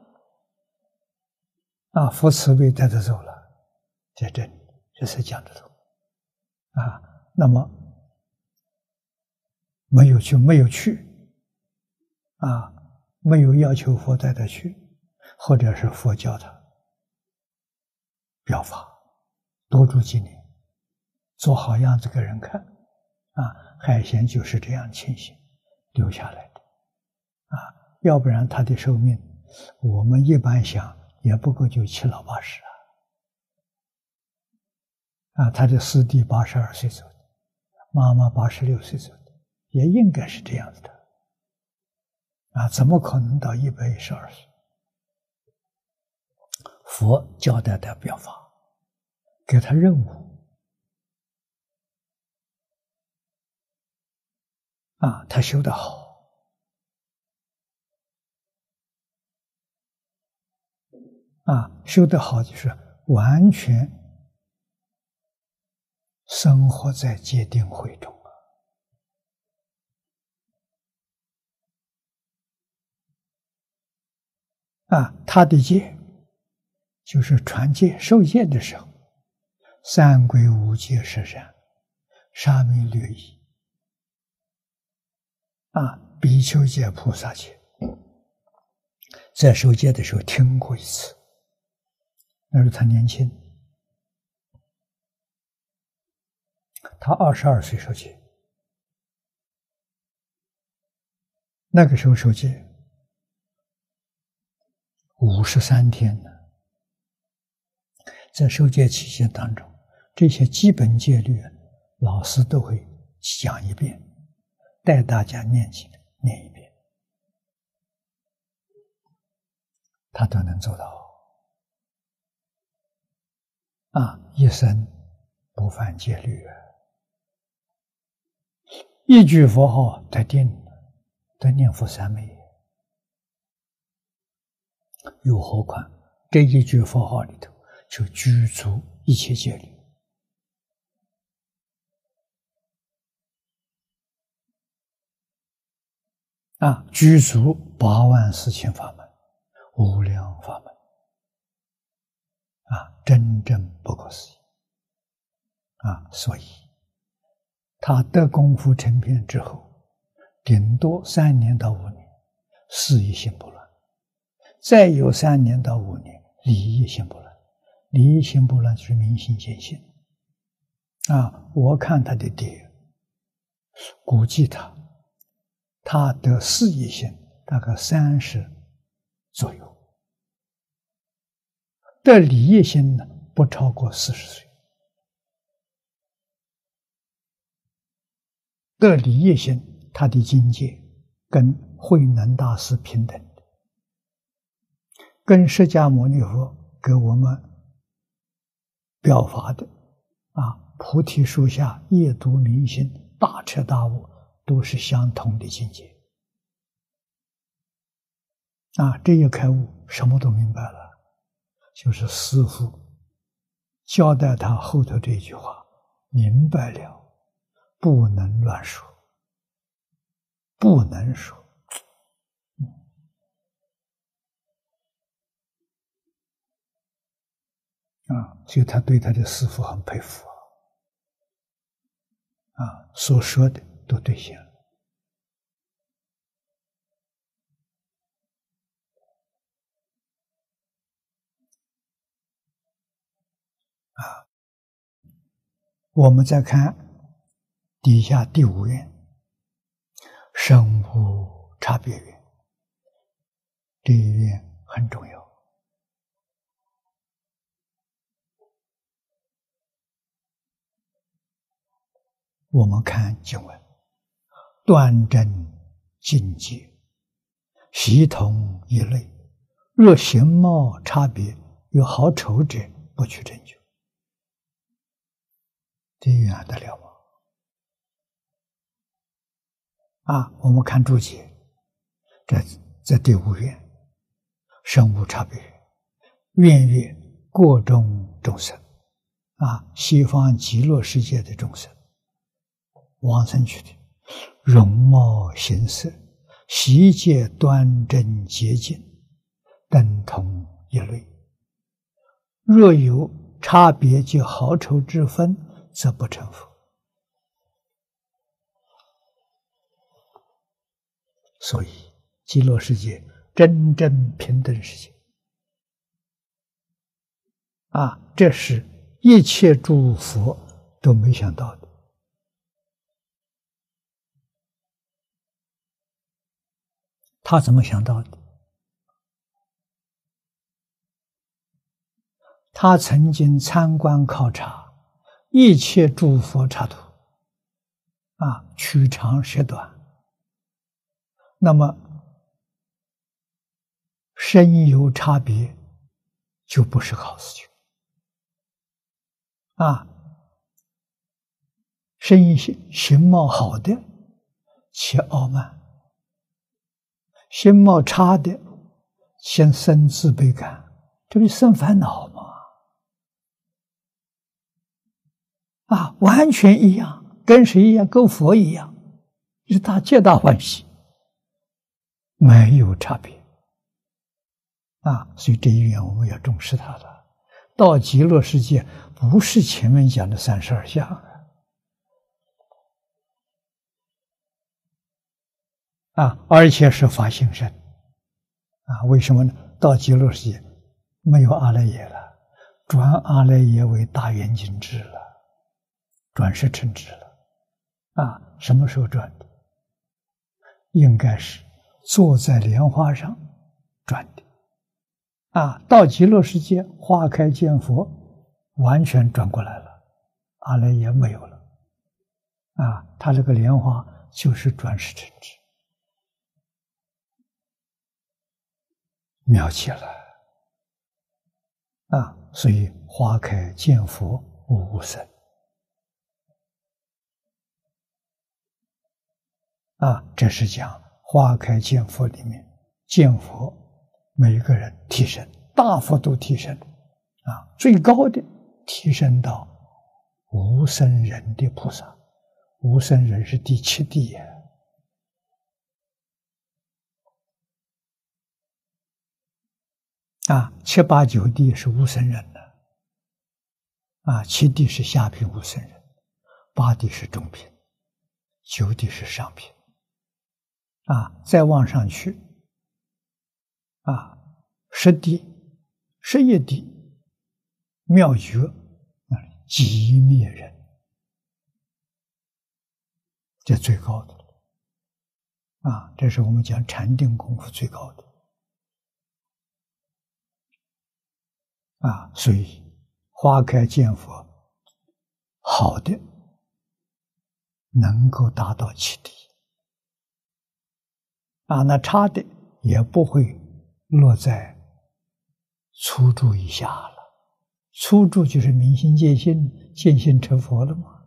啊，佛慈悲带他走了，在这里，这才讲得通。啊，那么没有去，没有去，啊，没有要求佛带他去，或者是佛教他表法，多住几年，做好样子给人看。啊，海贤就是这样情形留下来的。啊，要不然他的寿命，我们一般想。也不过就七老八十啊，啊，他的师弟八十二岁走的，妈妈八十六岁走的，也应该是这样子的，啊，怎么可能到一百一十二岁？佛交代的表法，给他任务，啊，他修得好。啊，修得好就是完全生活在戒定慧中啊！ 啊，他的戒就是传戒受戒的时候，三归五戒十善，沙弥略仪，啊，比丘戒、菩萨戒，在受戒的时候听过一次，那时候他年轻，他二十二岁受戒，那个时候受戒五十三天呢。在受戒期间当中，这些基本戒律老师都会讲一遍，带大家念经念一遍，他都能做到啊！一生不犯戒律，一句佛号得定，得念佛三昧。又何况这一句佛号里头就具足一切戒律啊，具足八万四千法门，无量法门啊，真正不可思议啊！所以他得功夫成片之后，顶多三年到五年，事业心不乱；再有三年到五年，理业心不乱。理业心不乱就是明心见性啊！我看他的爹，估计他他的事业心大概三十左右，的理业心呢不超过四十岁，的理业心他的境界跟慧能大师平等的，跟释迦牟尼佛给我们表法的啊，菩提树下夜读明心，大彻大悟，都是相同的境界啊！这一开悟，什么都明白了，就是师父交代他后头这句话：明白了，不能乱说，不能说。啊，所以他对他的师父很佩服啊，啊，所说的都兑现了啊。我们再看底下第五愿，生无差别愿，这一愿很重要。我们看经文，端正境界，习同一类，若形貌差别有好丑者，不取正觉。这愿还得了吗？啊，我们看注解，这这第五愿，生无差别，愿曰各种众生啊，西方极乐世界的众生，往生去的，容貌形色，习戒端正洁净，等同一类。若有差别及好丑之分，则不成佛。所以极乐世界真正平等世界啊，这是一切诸佛都没想到的。他怎么想到的？他曾经参观考察一切诸佛刹土啊，取长舍短，那么身有差别就不是好事情啊。身形形貌好的且傲慢，形貌差的先生自卑感，这不是生烦恼吗？啊，完全一样，跟谁一样？跟佛一样，是大皆大欢喜，没有差别啊，所以这一愿我们要重视它的。到极乐世界不是前面讲的三十二相啊，而且是法性身啊。为什么呢？到极乐世界没有阿赖耶了，转阿赖耶为大圆镜智了，转世成智了啊。什么时候转的？应该是坐在莲花上转的啊。到极乐世界花开见佛，完全转过来了，阿赖耶没有了啊。他这个莲花就是转世成智，妙极了啊！所以花开见佛无生啊，这是讲花开见佛里面，见佛每个人提升，大幅度提升啊，最高的提升到无生忍的菩萨，无生忍是第七地呀。啊，七八九地是无生忍的，啊，七地是下品无生忍，八地是中品，九地是上品，啊，再往上去，啊，十地、十一地，妙觉，那极灭人，这最高的，啊，这是我们讲禅定功夫最高的。啊，所以花开见佛，好的能够达到七地啊，那差的也不会落在初住以下了。初住就是明心见性，见性成佛了嘛。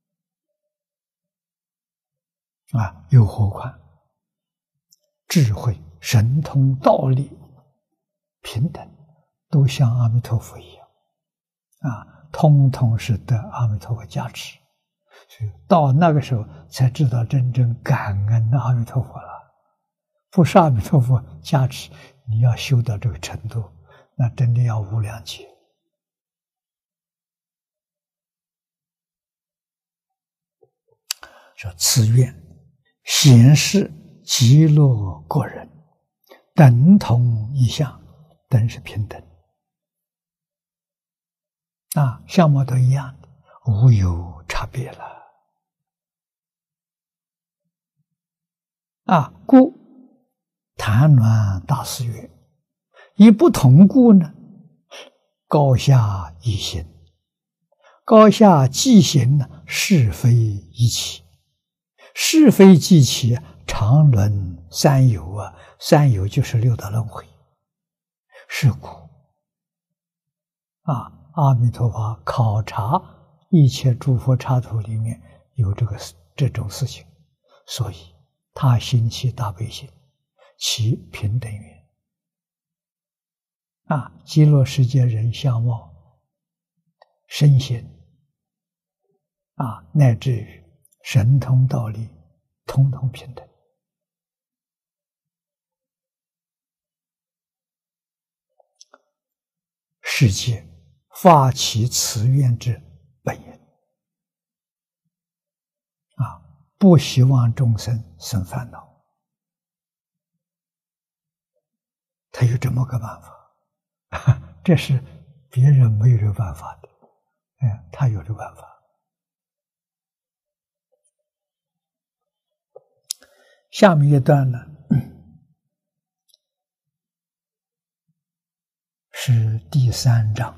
啊，又何况智慧、神通、道力平等。都像阿弥陀佛一样，啊，通通是得阿弥陀佛加持，所以到那个时候才知道真正感恩阿弥陀佛了。不是阿弥陀佛加持，你要修到这个程度，那真的要无量劫。说此愿显示极乐国人等同一相，等是平等。啊，相貌都一样的，无有差别了。啊，故谭鸾大师曰：“以不同故呢，高下异行。高下既行呢，是非一起。是非既起，常轮三有啊，三有就是六道轮回。是故啊。”阿弥陀佛考察一切诸佛刹土里面有这个这种事情，所以他兴起大悲心，其平等愿啊，极乐世界人相貌、身心啊，乃至于神通道力，通通平等。世界发起此愿之本因啊，不希望众生生烦恼，他有这么个办法，这是别人没有这个办法的，哎，他有这个办法。下面一段呢，是第三章。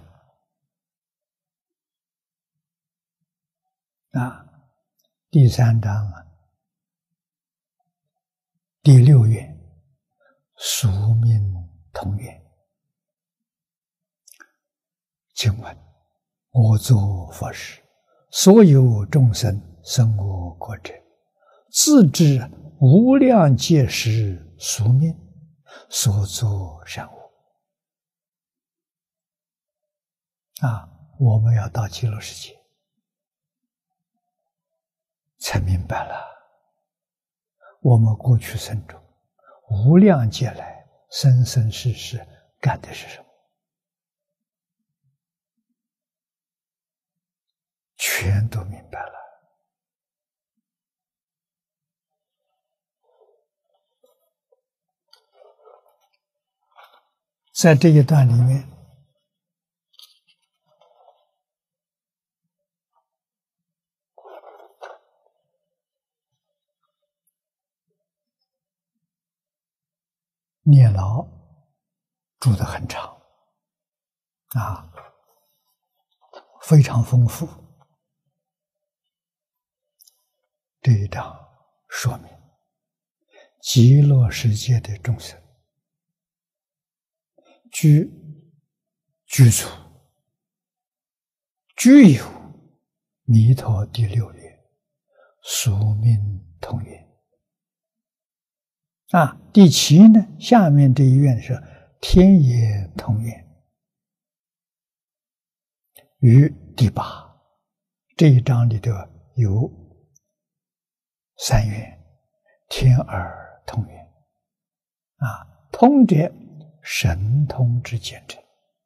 啊，第三章啊，第六愿，宿命同愿。请问，我作佛时，所有众生生我国者，自知无量劫时宿命，所作善恶。啊，我们要到极乐世界。才明白了，我们过去生中无量劫来生生世世干的是什么，全都明白了。在这一段里面，聂老住得很长啊，非常丰富。这一章说明极乐世界的众生居居住具有弥陀第六愿，宿命同愿。啊，第七呢，下面这一愿是天也同愿。于第八这一章里头有三愿，天耳通愿。啊，通者神通之见证，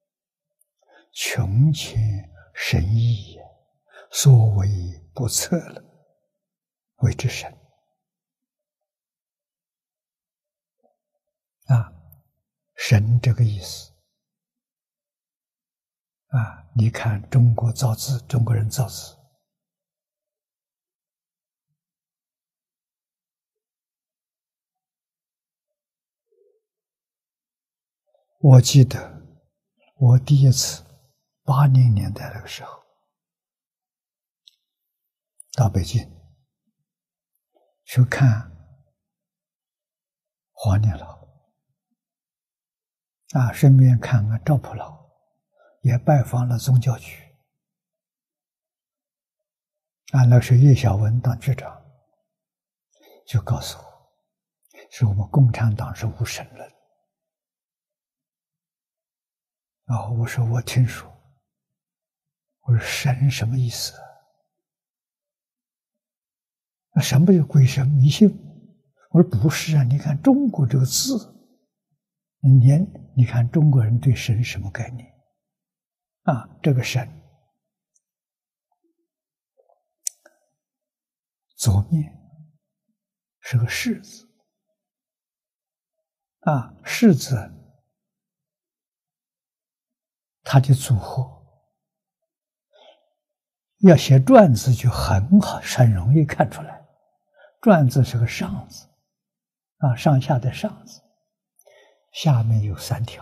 穷浅深义也，所谓不测了，谓之神。啊，神这个意思啊，你看中国造字，中国人造字，我记得我第一次八零年代那个时候到北京去看黄念老啊，顺便看看赵普老，也拜访了宗教局啊。那时叶小文当局长就告诉我，说我们共产党是无神论啊。我说我听说，我说神什么意思？那什么叫鬼神迷信？我说不是啊，你看中国这个字，连你看中国人对神什么概念啊？这个神左面是个士字啊，士字它的组合要写篆字就很好，很容易看出来。篆字是个上字啊，上下的上字，下面有三条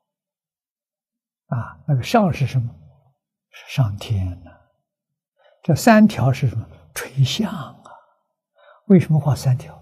啊，那个上是什么？是上天呐、啊。这三条是什么？垂象啊。为什么画三条？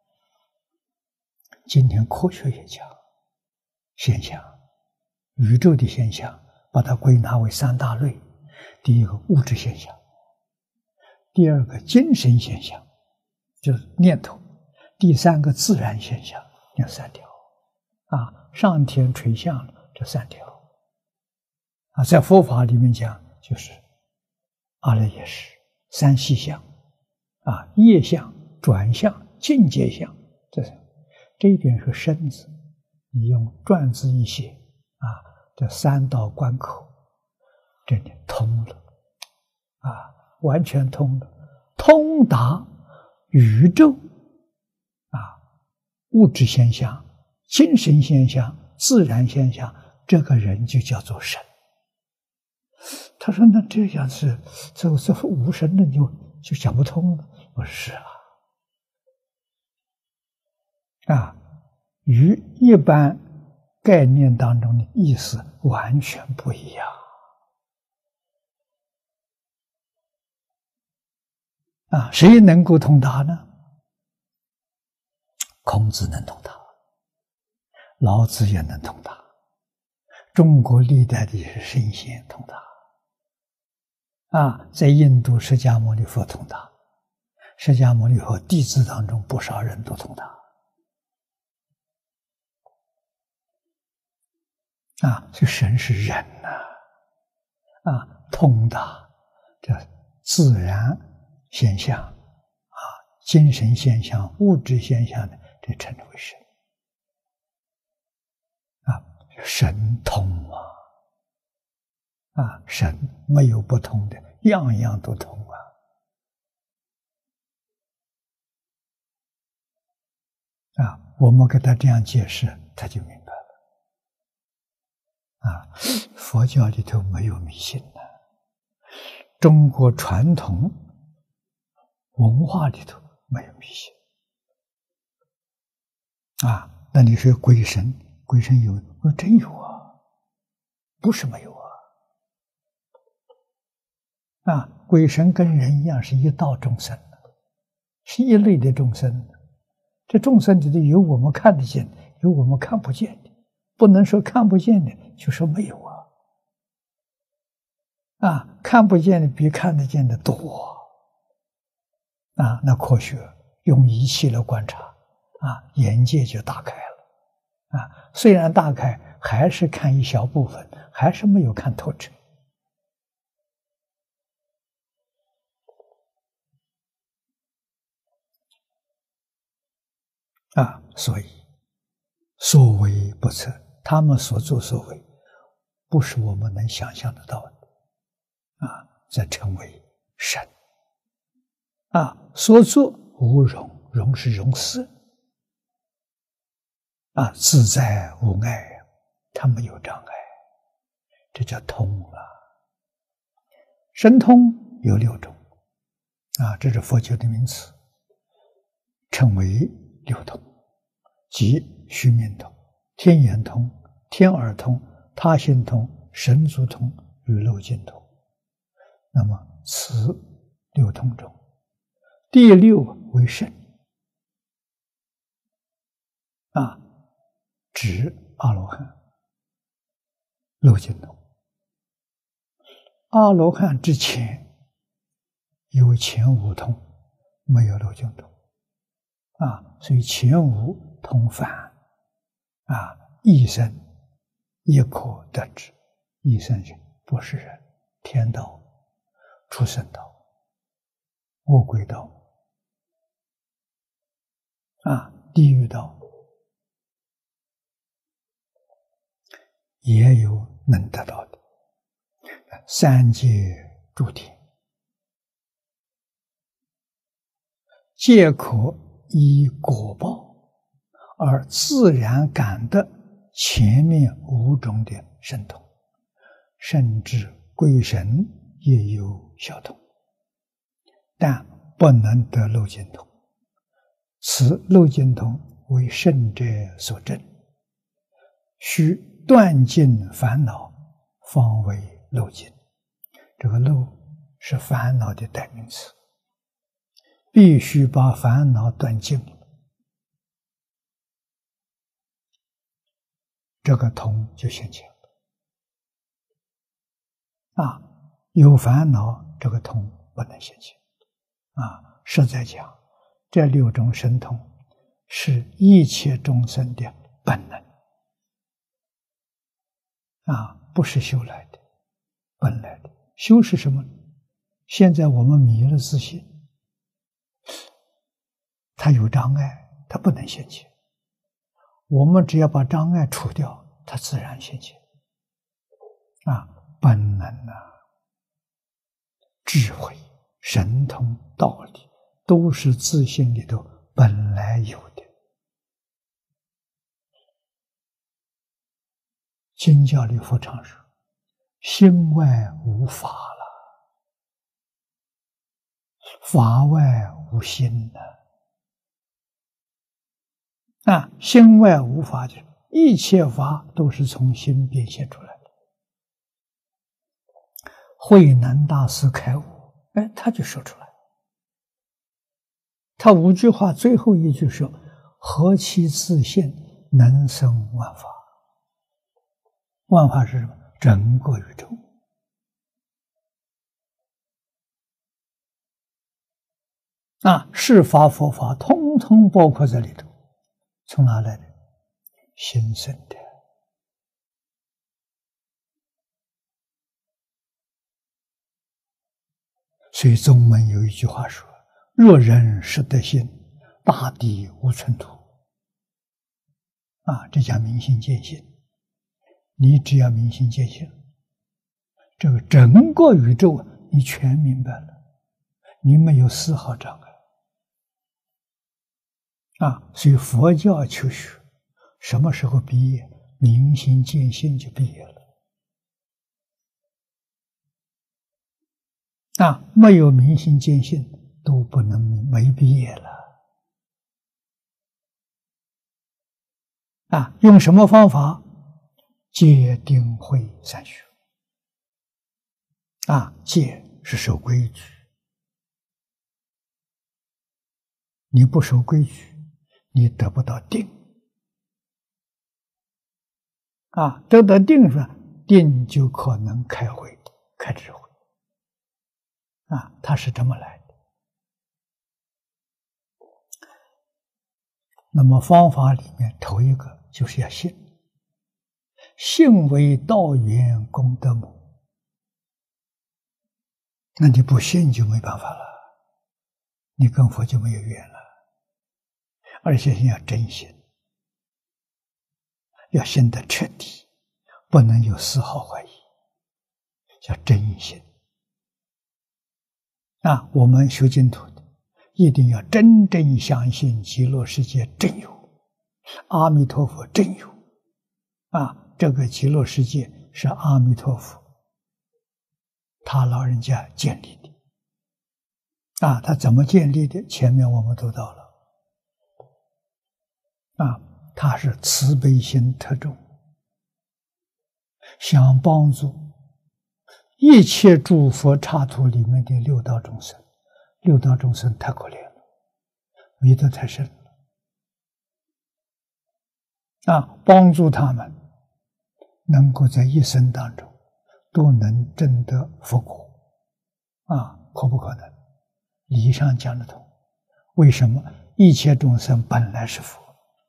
今天科学也讲现象，宇宙的现象，把它归纳为三大类。第一个物质现象，第二个精神现象，就是念头，第三个自然现象，有三条啊，上天垂象这三条啊，在佛法里面讲就是阿赖耶识、三细相啊，业相、转相、境界相，这是这边是身子，你用篆字一写啊，这三道关口这里通了啊，完全通了，通达宇宙啊，物质现象、精神现象、自然现象，这个人就叫做神。他说：“那这样是这这无神论就就讲不通了。”我说：“是啊，啊，与一般概念当中的意思完全不一样。”啊，谁能够通达呢？孔子能通达，老子也能通达，中国历代的圣贤通达。啊，在印度释迦牟尼佛通达，释迦牟尼佛弟子当中不少人都通达。啊，这神是人呐、啊，啊，通达这自然现象啊，精神现象、物质现象的，这称之为神啊。 神通啊！啊，神没有不通的，样样都通啊！啊，我们给他这样解释，他就明白了。啊，佛教里头没有迷信的，中国传统文化里头没有迷信。啊，那你说鬼神，鬼神有？我说真有啊，不是没有啊。啊，鬼神跟人一样，是一道众生，是一类的众生。这众生里头有我们看得见的，有我们看不见的，不能说看不见的就说没有啊。啊，看不见的比看得见的多。啊，那科学用仪器来观察，啊，眼界就打开了。啊，虽然大开，还是看一小部分，还是没有看透彻。啊，所以所为不测，他们所作所为，不是我们能想象得到的。啊，这称为神。啊，所作无容，容是容事。啊，自在无碍，它没有障碍，这叫通了。神通有六种，啊，这是佛教的名词，称为六通，即须弥通、天眼通、天耳通、他心通、神足通与漏尽通。那么此六通中，第六为圣，啊，指阿罗汉。漏尽通，阿罗汉之前有前五通，没有漏尽通。啊，所以前五通凡，啊，一生也可得知。一生是不是人？天道、畜生道、恶鬼道，啊，地狱道，也有能得到的。三界诸天，皆可依果报而自然感得前面五种的神通，甚至鬼神也有小通，但不能得漏尽通。此漏尽通为圣者所证，须断尽烦恼，方为漏尽。这个漏是烦恼的代名词，必须把烦恼断尽了，这个通就现前了。啊，有烦恼，这个通不能现前。啊，实在讲，这六种神通是一切众生的本能。啊，不是修来的，本来的。修是什么？现在我们迷了自信，它有障碍，它不能现前。我们只要把障碍除掉，它自然现前。啊，本能啊，智慧、神通、道理，都是自性里头本来有的。经教里佛常说，心外无法了，法外无心了。啊，心外无法，就是一切法都是从心变现出来的。慧能大师开悟，哎，他就说出来，他五句话最后一句说：“何其自性，能生万法。”万法是什么？整个宇宙。啊，是法佛法，通通包括在里头。从哪来的？心生的。所以宗门有一句话说：“若人识得心，大地无寸土。”啊，这叫明心见性。 你只要明心见性，这个整个宇宙你全明白了，你没有丝毫障碍啊！所以佛教求学什么时候毕业？明心见性就毕业了啊！没有明心见性都不能没毕业了啊！用什么方法？戒定慧三学啊！戒是守规矩，你不守规矩，你得不到定啊！得到定是吧？定就可能开慧、开智慧啊！它是这么来的。那么方法里面头一个就是要信，信为道源功德母。那你不信就没办法了，你跟佛就没有缘了。而且要真心，要信得彻底，不能有丝毫怀疑，叫真心啊！我们修净土的一定要真正相信极乐世界真有，阿弥陀佛真有啊！这个极乐世界是阿弥陀佛他老人家建立的啊！他怎么建立的？前面我们读到了啊，他是慈悲心特重，想帮助一切诸佛刹土里面的六道众生。六道众生太可怜了，迷得太深了啊！帮助他们能够在一生当中都能证得佛果啊，可不可能？理上讲得通。为什么？一切众生本来是佛，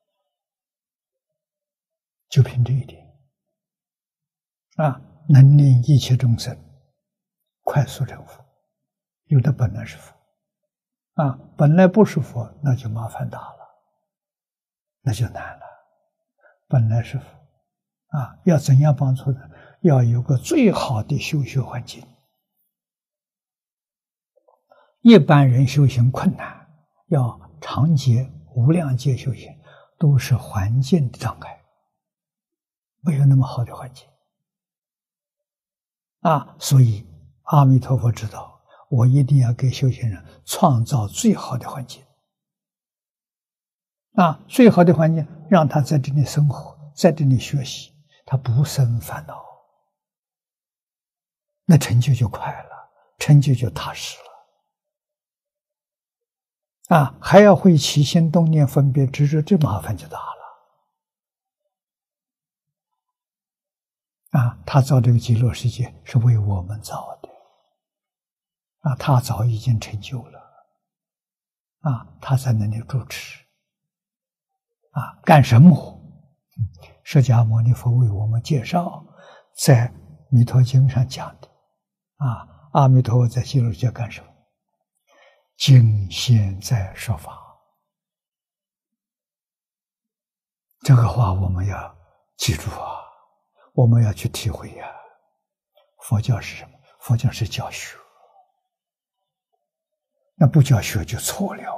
就凭这一点啊，能令一切众生快速成佛。有的本来是佛啊，本来不是佛，那就麻烦大了，那就难了。本来是佛啊，要怎样帮助呢？要有个最好的修学环境。一般人修行困难，要长劫、无量劫修行，都是环境的障碍，没有那么好的环境啊。所以阿弥陀佛知道，我一定要给修行人创造最好的环境啊，最好的环境让他在这里生活，在这里学习，他不生烦恼，那成就就快了，成就就踏实了啊！还要会起心动念分别执着，这麻烦就大了啊！他造这个极乐世界是为我们造的啊，他早已经成就了啊，他在那里主持啊，干什么？释迦牟尼佛为我们介绍，在《弥陀经》上讲的啊，阿弥陀佛在极乐世界干什么？今现在说法，这个话我们要记住啊，我们要去体会呀、啊。佛教是什么？佛教是教学，那不教学就错了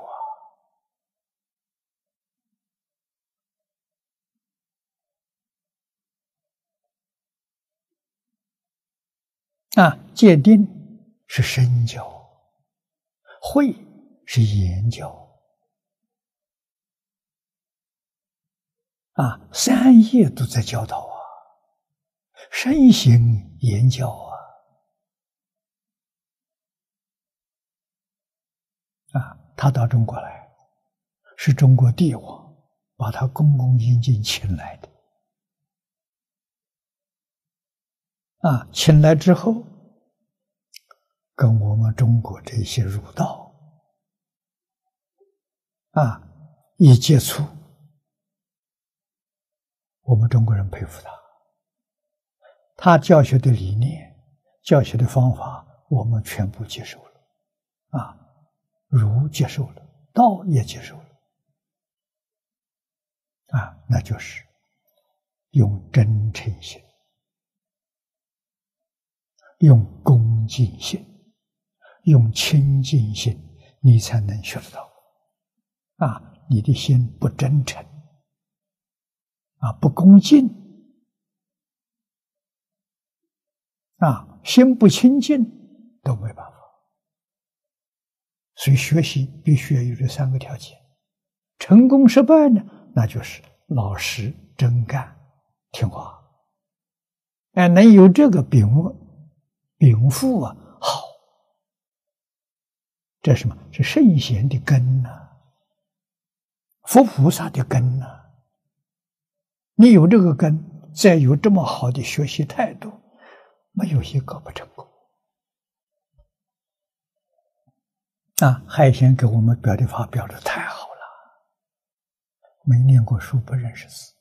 啊！啊，戒定是身教，慧是言教啊，三业都在教导啊，身行言教啊，啊，他到中国来，是中国帝王把他恭恭敬敬请来的啊，请来之后，跟我们中国这些儒道啊一接触，我们中国人佩服他，他教学的理念、教学的方法，我们全部接受了啊，儒接受了，道也接受了啊，那就是用真诚心用恭敬心，用清净心，你才能学得到。啊，你的心不真诚，啊，不恭敬，啊，心不清净，都没办法。所以学习必须要有这三个条件。成功失败呢，那就是老实、真干、听话。哎，能有这个禀禀赋啊，好，这是什么？是圣贤的根呐、啊，佛菩萨的根呐、啊。你有这个根，再有这么好的学习态度，没有一个不成功。啊，海贤给我们表的法表的太好了，没念过书，不认识字，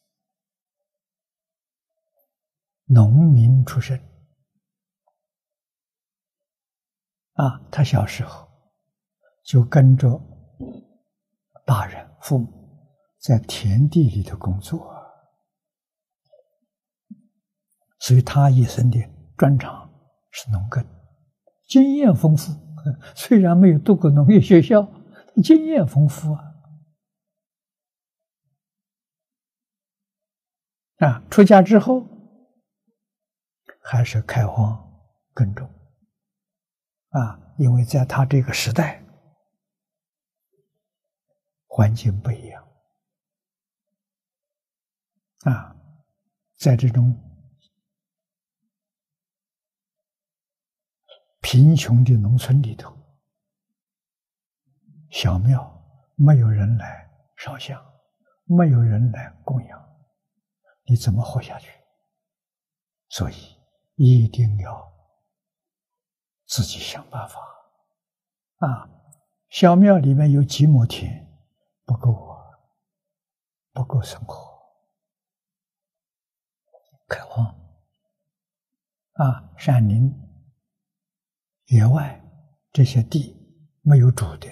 农民出身。啊，他小时候就跟着大人父母在田地里头工作，所以他一生的专长是农耕，经验丰富。虽然没有读过农业学校，经验丰富啊！啊，出家之后还是开荒耕种啊，因为在他这个时代环境不一样啊，在这种贫穷的农村里头，小庙没有人来烧香，没有人来供养，你怎么活下去？所以一定要自己想办法啊！小庙里面有几亩田，不够啊，不够生活，开荒啊，山林野外这些地没有主的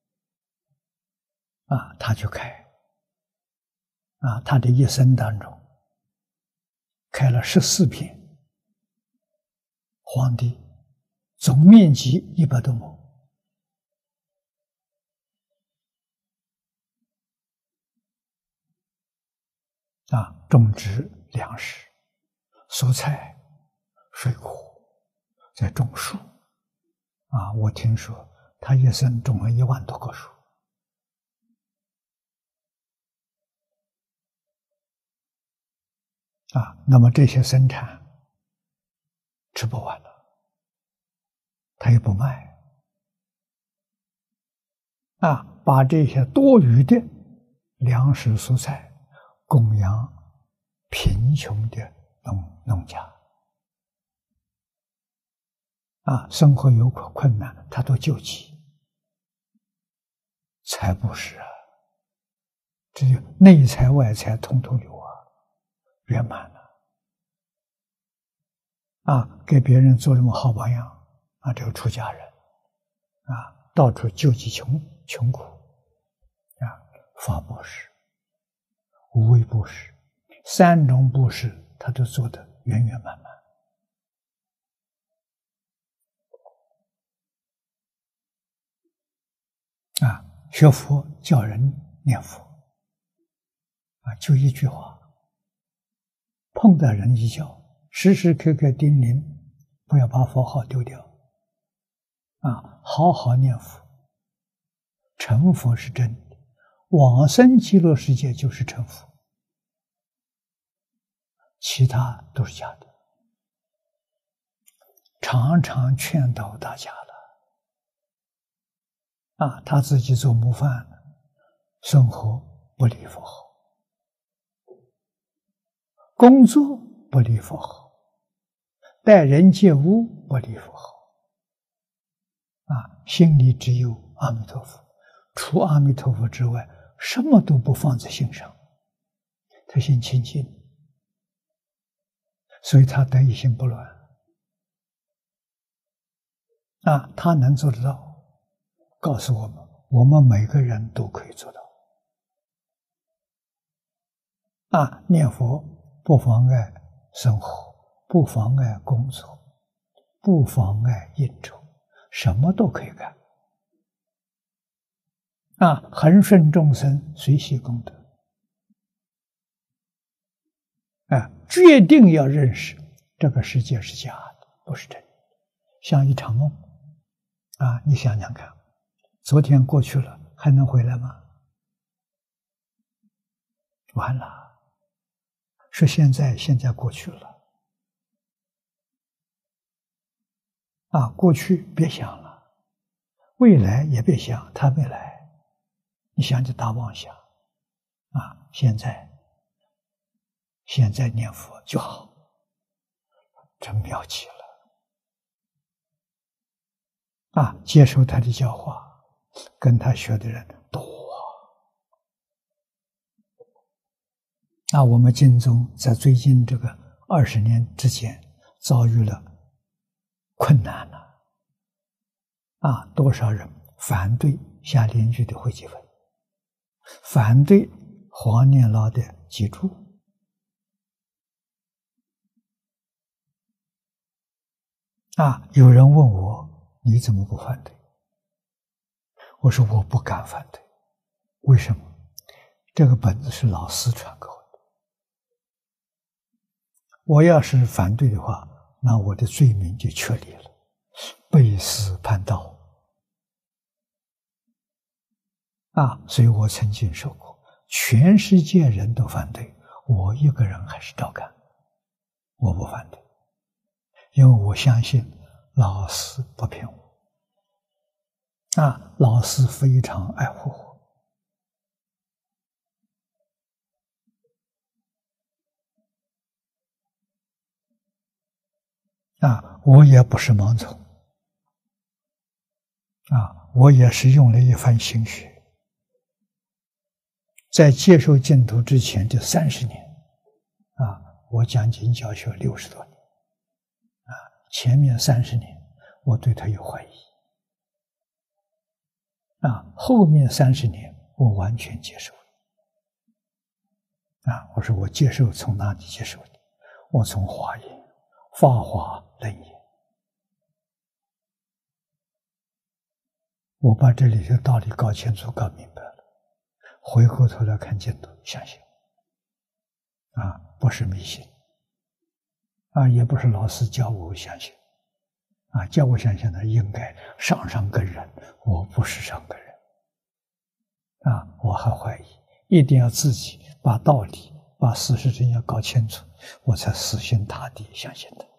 啊，他去开啊，他的一生当中开了十四片荒地，总面积一百多亩啊，种植粮食、蔬菜、水果，在种树啊，我听说他一生种了一万多棵树啊。那么这些生产吃不完了，他也不卖啊，把这些多余的粮食蔬菜供养贫穷的农农家啊，生活有困难，他都救济，财布施啊，这就内财外财统统有啊，圆满了啊，给别人做这么好榜样啊，这个出家人啊，到处救济穷穷苦啊，法布施、无为布施，三种布施他都做得圆圆满满啊。学佛教人念佛啊，就一句话，碰到人一叫，时时刻刻叮咛，不要把佛号丢掉啊，好好念佛，成佛是真的，往生极乐世界就是成佛，其他都是假的。常常劝导大家了啊，他自己做模范，生活不离佛号，工作不离佛号，待人接物不离佛号啊，心里只有阿弥陀佛，除阿弥陀佛之外，什么都不放在心上，他心清净，所以他得一心不乱啊，他能做得到，告诉我们，我们每个人都可以做到啊！念佛不妨碍生活，不妨碍工作， 不妨碍应酬，什么都可以干。啊，恒顺众生，随喜功德。啊，决定要认识这个世界是假的，不是真的，像一场梦。啊，你想想看，昨天过去了，还能回来吗？完了，说现在，现在过去了。啊，过去别想了，未来也别想，他没来，你想就大妄想。啊，现在，现在念佛就好，真妙极了。啊，接受他的教化，跟他学的人多啊！啊，我们净宗在最近这个二十年之间遭遇了困难了。啊，多少人反对下莲居的会集分，反对黄念老的集注。啊，有人问我，你怎么不反对？我说我不敢反对。为什么？这个本子是老师传给我的，我要是反对的话，那我的罪名就确立了，背师叛道。啊，所以我曾经说过，全世界人都反对，我一个人还是照干，我不反对，因为我相信老师不骗我。啊，老师非常爱护我。啊，我也不是盲从。啊，我也是用了一番心血。在接受净土之前的三十年，啊，我讲经教学六十多年，啊，前面三十年我对他有怀疑，啊，后面三十年我完全接受了，啊，我说我接受从哪里接受的？我从华严、法华、楞严，我把这里的道理搞清楚、搞明白了。回过头来看净土，相信啊，不是迷信啊，也不是老师教我相信啊，教我相信的应该上上根人，我不是上根人啊，我还怀疑，一定要自己把道理、把事实真要搞清楚，我才死心塌地相信的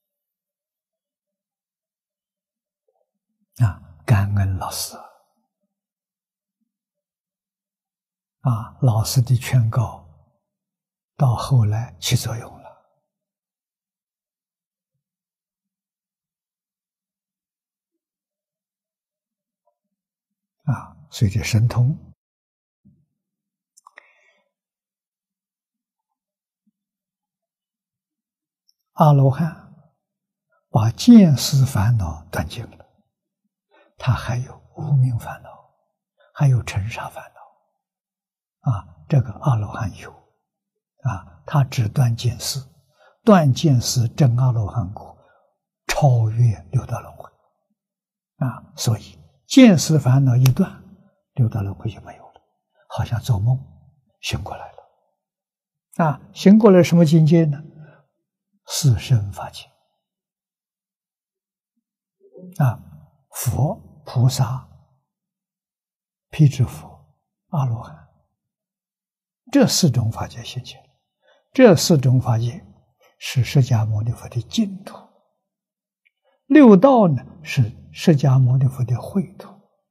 啊，感恩老师。啊，老师的劝告到后来起作用了。啊，所以这神通，阿罗汉把见思烦恼断尽了，他还有无明烦恼，还有尘沙烦恼。啊，这个阿罗汉有，啊，他只断见思，断见思证阿罗汉果，超越六道轮回。啊，所以见思烦恼一断，六道轮回就没有了，好像做梦醒过来了。啊，醒过来什么境界呢？四圣法界。啊，佛、菩萨、辟支佛、阿罗汉。这四种法界现前，这四种法界是释迦牟尼佛的净土，六道呢是释迦牟尼佛的秽土。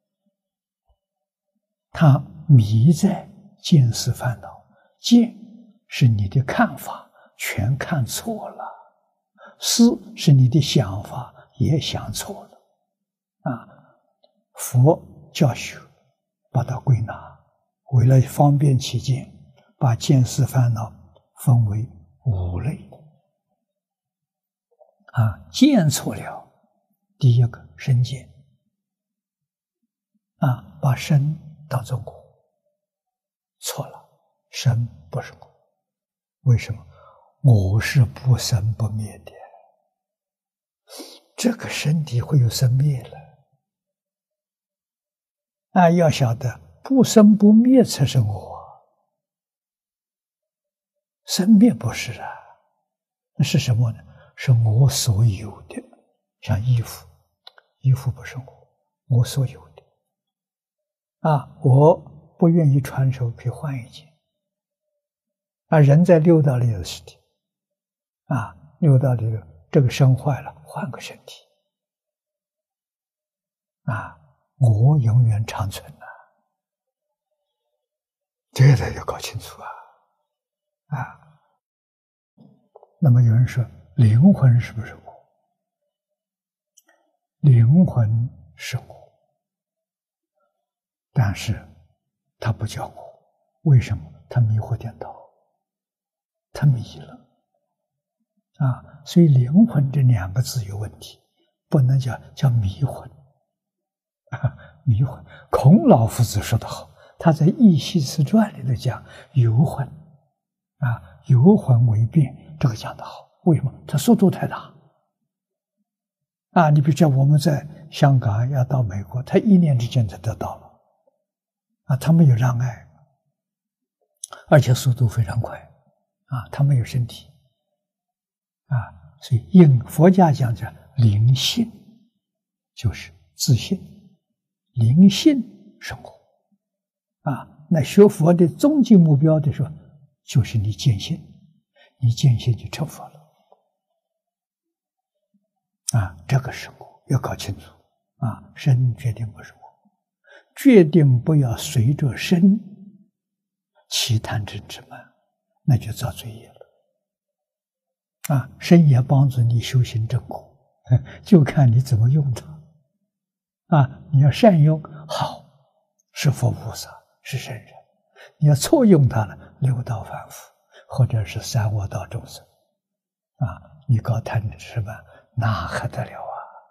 他迷在见思烦恼，见是你的看法，全看错了；思是你的想法，也想错了。啊，佛教学把它归纳，为了方便起见，把见思烦恼分为五类。啊，见错了，第一个身见。啊，把身当作我，错了，身不是我。为什么？我是不生不灭的， 这个身体会有生灭了。啊，要晓得不生不灭才是我，生灭不是啊。那是什么呢？是我所有的，像衣服，衣服不是我，我所有的。啊，我不愿意穿手，可以换一件。啊，人在六道里有实体。啊，六道里的这个身坏了，换个身体。啊，我永远长存啊，这个要搞清楚啊！啊，那么有人说，灵魂是不是我？灵魂是我，但是它不叫我，为什么？它迷惑颠倒，它迷了。啊，所以灵魂这两个字有问题，不能叫叫迷魂。啊，迷魂，孔老夫子说得好，他在《易系辞传》里头讲游魂，啊，游魂为变，这个讲得好。为什么？它速度太大。啊，你比如讲我们在香港要到美国，他一年之间就得到了，啊，他没有障碍，而且速度非常快，啊，他没有身体，啊，所以应佛家讲叫灵性，就是自信。灵性是我，啊，那学佛的终极目标的时候，就是你见性，你见性就成佛了，啊，这个是我，要搞清楚，啊，身决定不是我，决定不要随着身起贪嗔痴慢，那就造罪业了，啊，身也帮助你修行正果，就看你怎么用它。啊，你要善用好，是佛菩萨，是圣人；你要错用它了，六道凡夫，或者是三恶道众生，啊，你搞贪嗔痴慢，那还得了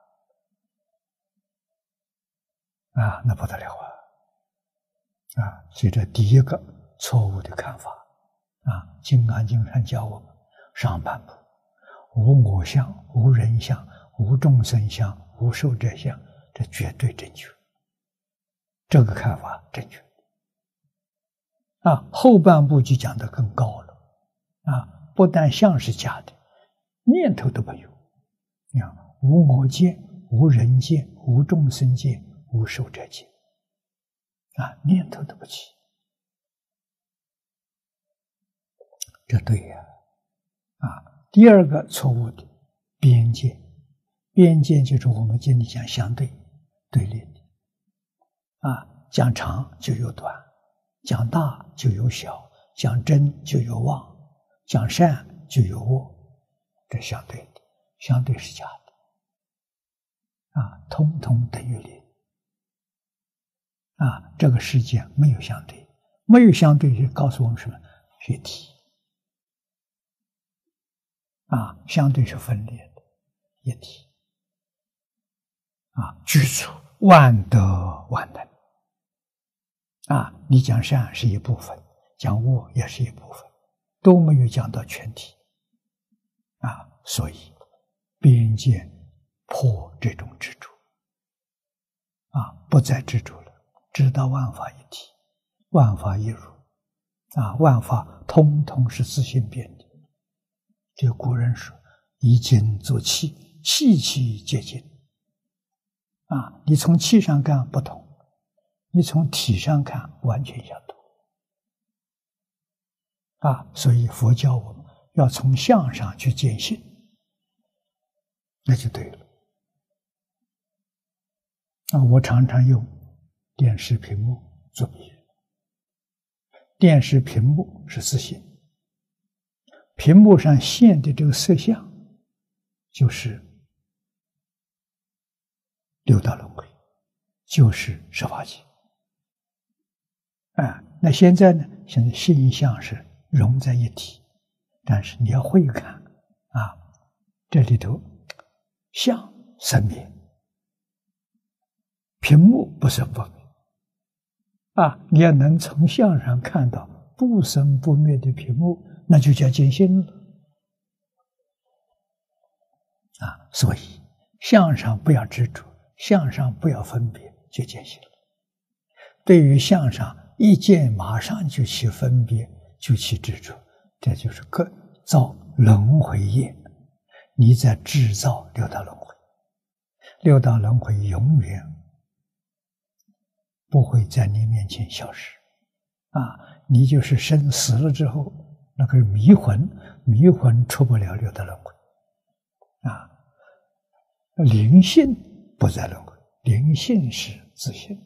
啊！啊，那不得了啊！啊，所以这第一个错误的看法，啊，《金刚经》上教我们上半部无我相、无人相、无众生相、无寿者相。这绝对正确，这个看法正确啊。后半部就讲得更高了啊，不但相是假的，念头都没有。你看，无我见、无人见、无众生见、无寿者见啊，念头都不起，这对呀啊。第二个错误的边界，边界就是我们经里讲相对。对立的啊，讲长就有短，讲大就有小，讲真就有妄，讲善就有恶，这相对的，相对是假的啊，通通等于零啊。这个世界没有相对，没有相对就告诉我们什么？一体啊，相对是分裂的，一体啊，具足万德万能啊！你讲善是一部分，讲恶也是一部分，都没有讲到全体啊！所以边界破这种执着啊，不再执着了，知道万法一体，万法一如啊，万法通通是自性变的。这个古人说：“以精作气，气气皆精。”啊，你从气上看不同，你从体上看完全相同。啊，所以佛教我们要从相上去见性，那就对了。啊，我常常用电视屏幕做比喻，电视屏幕是自性，屏幕上现的这个色相就是六道轮回，就是十法界啊。那现在呢？现在性相是融在一体，但是你要会看啊，这里头相生灭，屏幕不生不灭啊。你要能从相上看到不生不灭的屏幕，那就叫见性了啊。所以相上不要执着，相上不要分别，就见性了。对于相上一见马上就起分别，就起执着，这就是个造轮回业。你在制造六道轮回，六道轮回永远不会在你面前消失啊！你就是生死了之后，那个迷魂，迷魂出不了六道轮回啊！灵性不在轮回，灵性是自性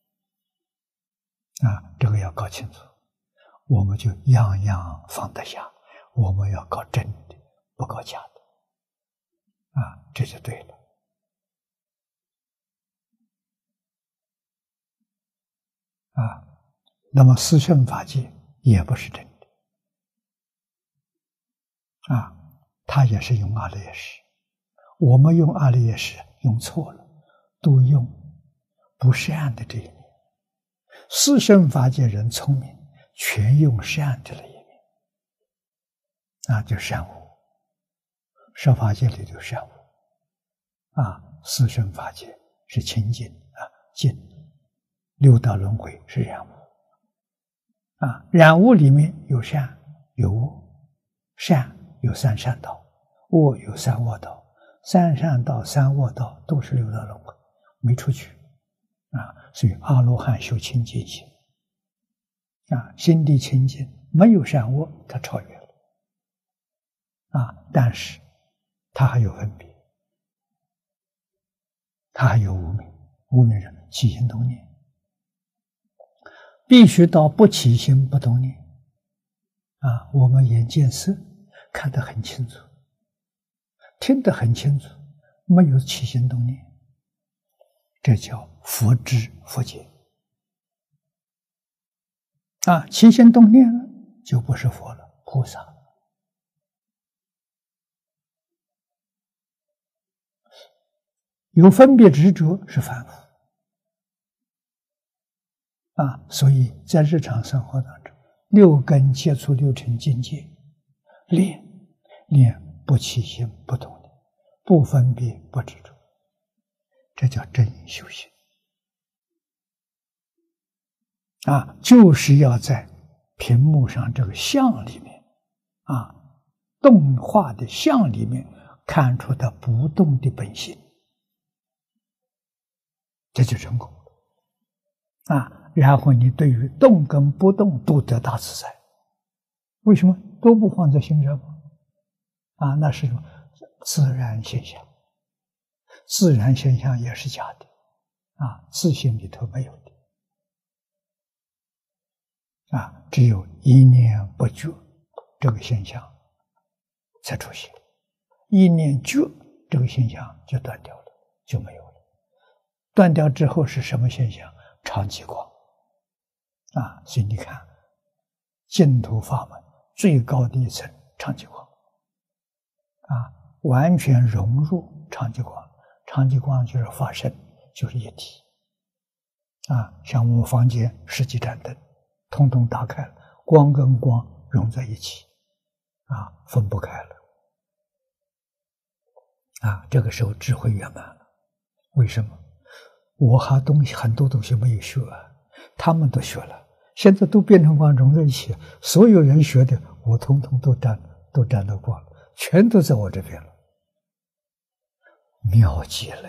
啊！这个要搞清楚，我们就样样放得下，我们要搞真的，不搞假的。啊，这就对了。啊，那么四圣法界也不是真的。啊，他也是用阿赖耶识，我们用阿赖耶识用错了，都用不善的这一面。四圣法界人聪明，全用善的那一面。啊，就善恶。十法界里头善恶。啊，四圣法界是清净啊，净；六道轮回是染污啊，染污里面有善有恶，善有三善道，恶有三恶道，三善道三恶道都是六道轮回，没出去啊。所以阿罗汉修清净心啊，心地清净，没有善恶，他超越了啊，但是他还有分别。他还有无明，无明人起心动念，必须到不起心不动念啊！我们眼见色，看得很清楚，听得很清楚，没有起心动念，这叫佛知佛见啊！起心动念了，就不是佛了，菩萨。有分别执着是凡夫啊，所以在日常生活当中，六根接触六尘境界，练练不起心不动念，不分别不执着，这叫真修行啊！就是要在屏幕上这个像里面啊，动画的像里面看出它不动的本性。这就成功了啊！然后你对于动跟不动都得大自在，为什么都不放在心上吗？啊，那是什么？自然现象，自然现象也是假的啊，自性里头没有的啊，只有一念不觉这个现象才出现，一念觉这个现象就断掉了，就没有了。断掉之后是什么现象？常寂光啊！所以你看，净土法门最高的一层常寂光啊，完全融入常寂光。常寂光就是法身，就是一体啊。像我们房间十几盏灯，通通打开了，光跟光融在一起啊，分不开了啊。这个时候智慧圆满了，为什么？我还东西很多东西没有学啊，他们都学了，现在都变成光融在一起，所有人学的我通通都沾都沾到光了，全都在我这边了，妙极了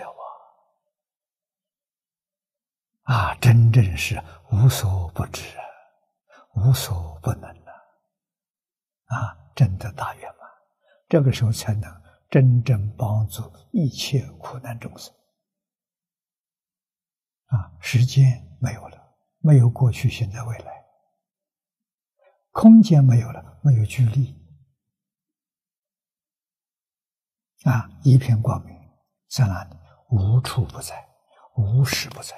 啊！啊，真正是无所不知啊，无所不能啊！啊，真的大圆满，这个时候才能真正帮助一切苦难众生。啊，时间没有了，没有过去、现在、未来；空间没有了，没有距离。啊，一片光明在哪里？无处不在，无时不在。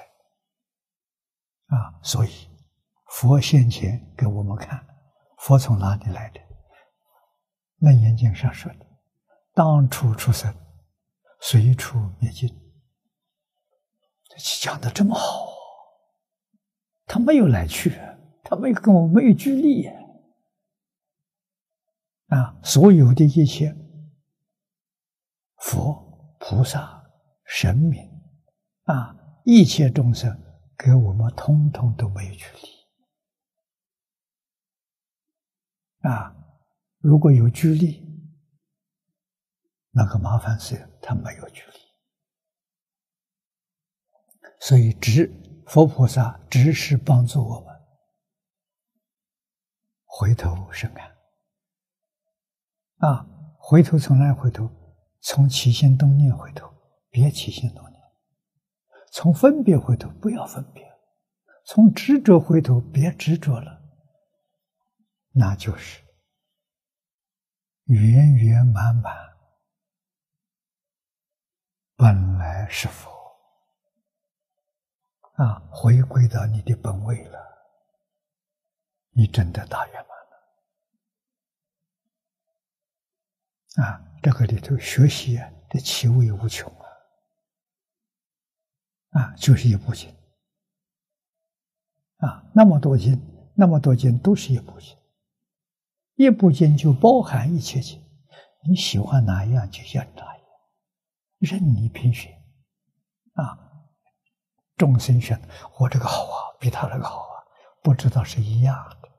啊，所以佛现前给我们看，佛从哪里来的？楞严经上说的：“当处出生，随处灭尽。”讲的这么好，他没有来去，他没有跟我没有距离啊！所有的一切佛菩萨神明啊，一切众生给我们通通都没有距离啊。如果有距离，那个麻烦是他没有距离。所以只佛菩萨只是帮助我们回头是岸啊，回头从哪回头？从起心动念回头，别起心动念；从分别回头，不要分别；从执着回头，别执着了。那就是圆圆满满，本来是佛啊，回归到你的本位了，你真的大圆满了啊！这个里头学习啊，这其味无穷啊！啊，就是一部经啊，那么多经，那么多经都是一部经，一部经就包含一切经，你喜欢哪一样就要哪一样，任你品选啊！众生选我这个好啊，比他那个好啊，不知道是一样的。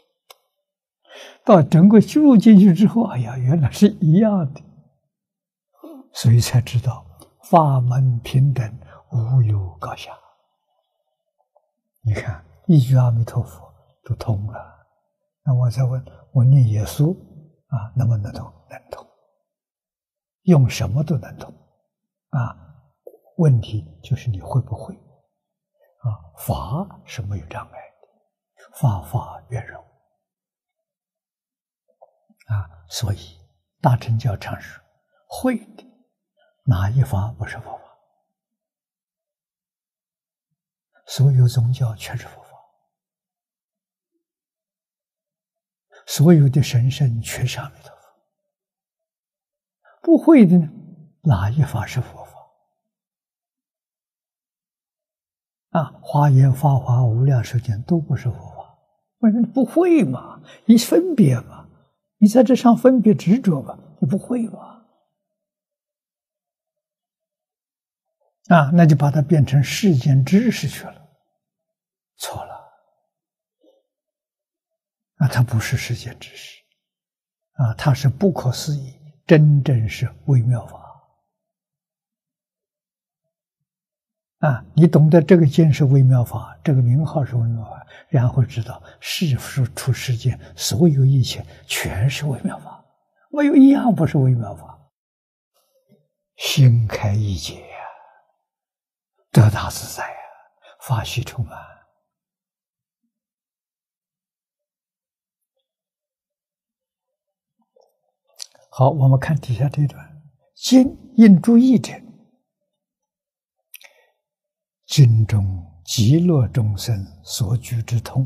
到整个进入进去之后，哎呀，原来是一样的，所以才知道法门平等，无有高下。你看一句阿弥陀佛都通了，那我再问我念耶稣啊，能不能通？能通，用什么都能通啊。问题就是你会不会啊？法是没有障碍的，法法圆融啊，所以大乘教常说，会的哪一法不是佛法？所有宗教全是佛法，所有的神圣全是阿弥陀佛。不会的呢，哪一法是佛法？啊，华严、法华、无量寿经都不是佛法，为什么不会嘛？你分别嘛？你在这上分别执着吧，你不会吧？啊，那就把它变成世间知识去了，错了。啊，它不是世间知识，啊，它是不可思议，真正是微妙法。啊，你懂得这个经是微妙法，这个名号是微妙法，然后知道世出世间所有一切全是微妙法，没有一样不是微妙法。心开意解呀、啊，得大自在呀、啊，法喜充满。好，我们看底下这段，经应注意者，经中极乐众生所居之通，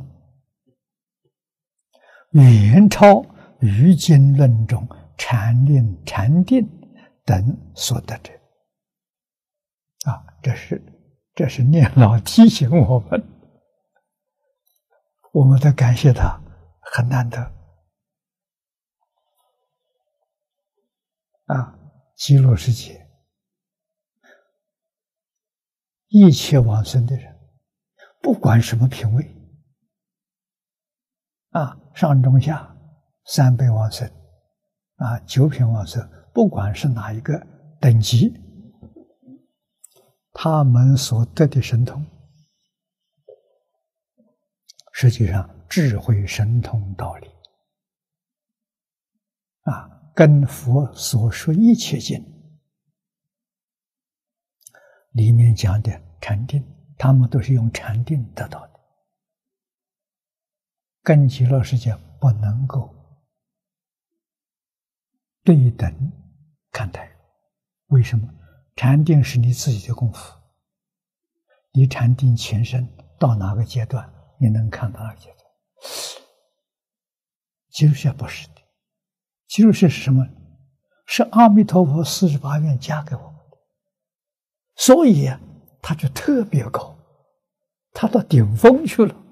远超于经论中禅定、禅定等所得者。啊，这是这是念老提醒我们，我们得感谢他，很难得。啊，极乐世界一切往生的人，不管什么品位，啊，上中下三辈往生，啊，九品往生，不管是哪一个等级，他们所得的神通，实际上智慧神通道理，啊，跟佛所说一切经里面讲的禅定，他们都是用禅定得到的，跟极乐世界不能够对等看待。为什么？禅定是你自己的功夫，你禅定前身到哪个阶段，你能看到哪个阶段。极乐世界不是的，极乐世界是什么？是阿弥陀佛四十八愿加给我们的，所以啊，它就特别高，它到顶峰去了。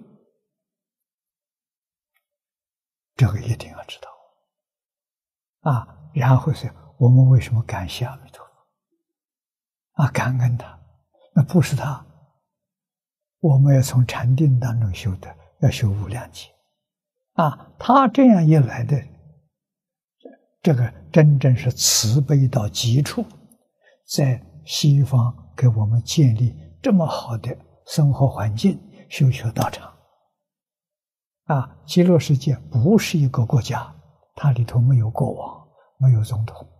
这个一定要知道啊！然后是我们为什么感谢阿弥陀佛啊，感恩他。那不是他，我们要从禅定当中修的，要修无量劫啊。他这样一来的，这个真正是慈悲到极处，在西方给我们建立这么好的生活环境，修学道场啊。极乐世界不是一个国家，它里头没有国王，没有总统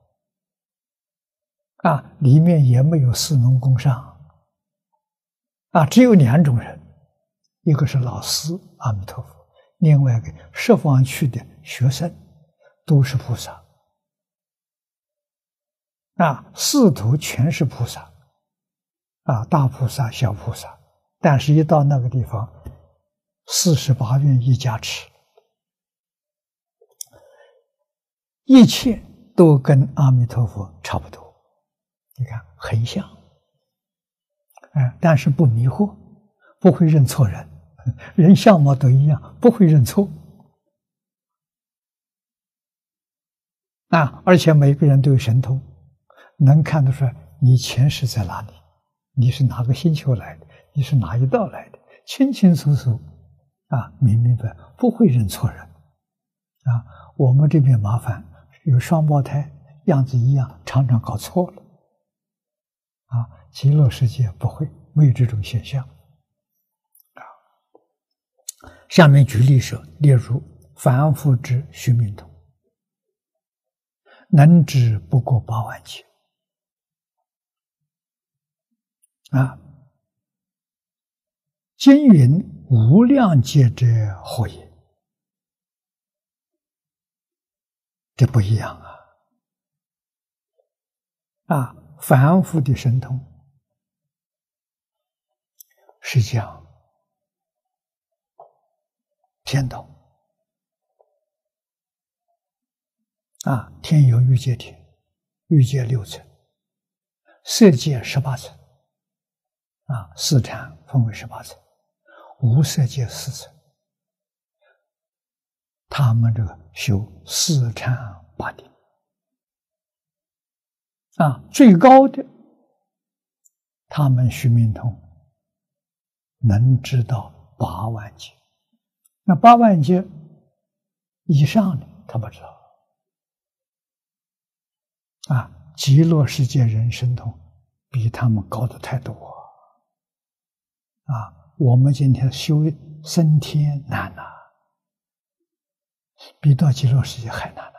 啊，里面也没有士农工商啊，只有两种人，一个是老师阿弥陀佛，另外一个十方去的学生都是菩萨啊，四图全是菩萨啊，大菩萨小菩萨，但是一到那个地方，四十八愿一加持，一切都跟阿弥陀佛差不多，你看很像，哎，但是不迷惑，不会认错人，人相貌都一样，不会认错啊！而且每个人都有神通，能看得出来你前世在哪里，你是哪个星球来的，你是哪一道来的，清清楚楚啊，明明白，不会认错人啊！我们这边麻烦，有双胞胎样子一样，常常搞错了啊！极乐世界不会，没有这种现象啊。下面举例说，例如凡夫之须弥通，能知不过八万劫啊。经云无量劫者何也？这不一样啊！啊，凡夫的神通，是讲天道啊，天有欲界天，欲界六层，色界十八层啊，四禅分为十八层，无色界四层。他们这个修四禅八定啊，最高的，他们须弥通能知道八万劫，那八万劫以上的他不知道啊。极乐世界人神通比他们高的太多啊！我们今天修升天难呐、啊，比到极乐世界还难呐、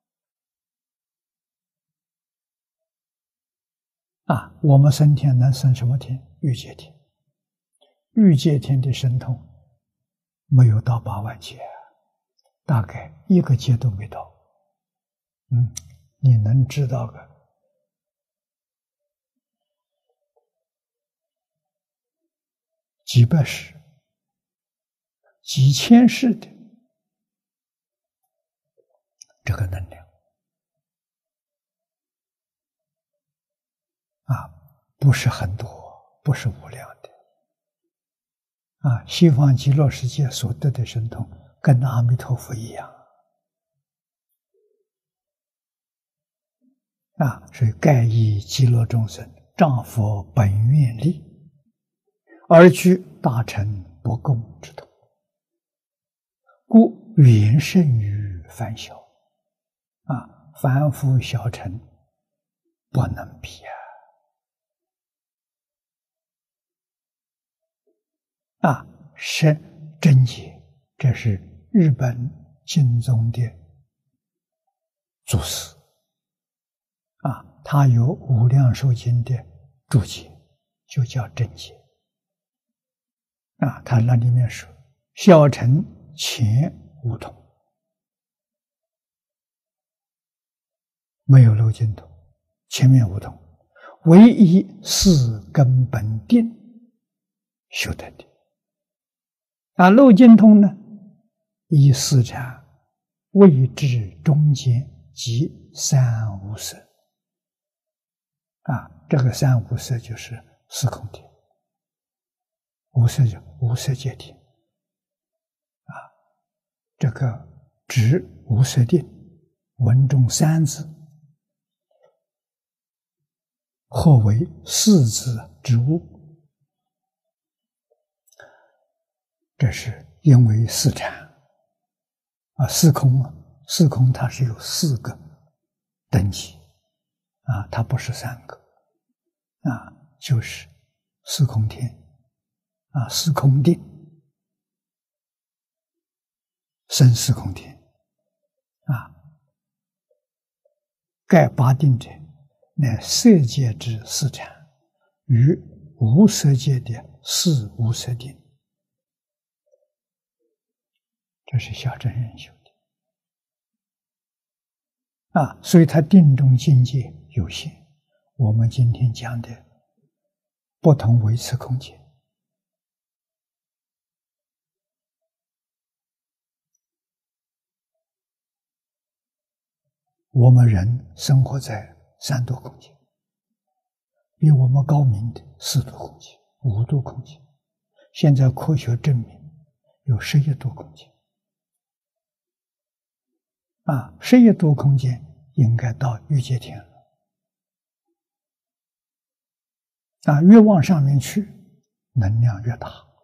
啊！啊，我们升天能升什么天？欲界天。欲界天的神通没有到八万劫，大概一个阶都没到。嗯，你能知道个几百世、几千世的这个能量啊，不是很多，不是无量的啊。西方极乐世界所得的神通，跟阿弥陀佛一样啊，所以盖以极乐众生仗佛本愿力，而具大乘不共之通，故远胜于凡小啊，凡夫小乘不能比啊！啊，是真解，这是日本经宗的祖师啊，他有《无量寿经》的注解，就叫真解啊。他那里面说，小乘前无通，没有漏尽通，前面无通，唯一是根本定修得的。啊，漏尽通呢，以四禅位至中间即三无色啊，这个三无色就是四空天，无色就无色界天啊，这个指无色定，文中三字或为四字之物。这是因为四禅啊，四空啊，四空它是有四个等级啊，它不是三个啊，就是四空天啊，四空定、生四空天啊。盖八定者，乃色界之四禅，与无色界的四无色定。这是小乘人修的啊，所以他定中境界有限。我们今天讲的不同维次空间，我们人生活在三度空间，比我们高明的四度空间、五度空间，现在科学证明有十一度空间。啊，十一度空间应该到欲界天了。啊，越往上面去，能量越大。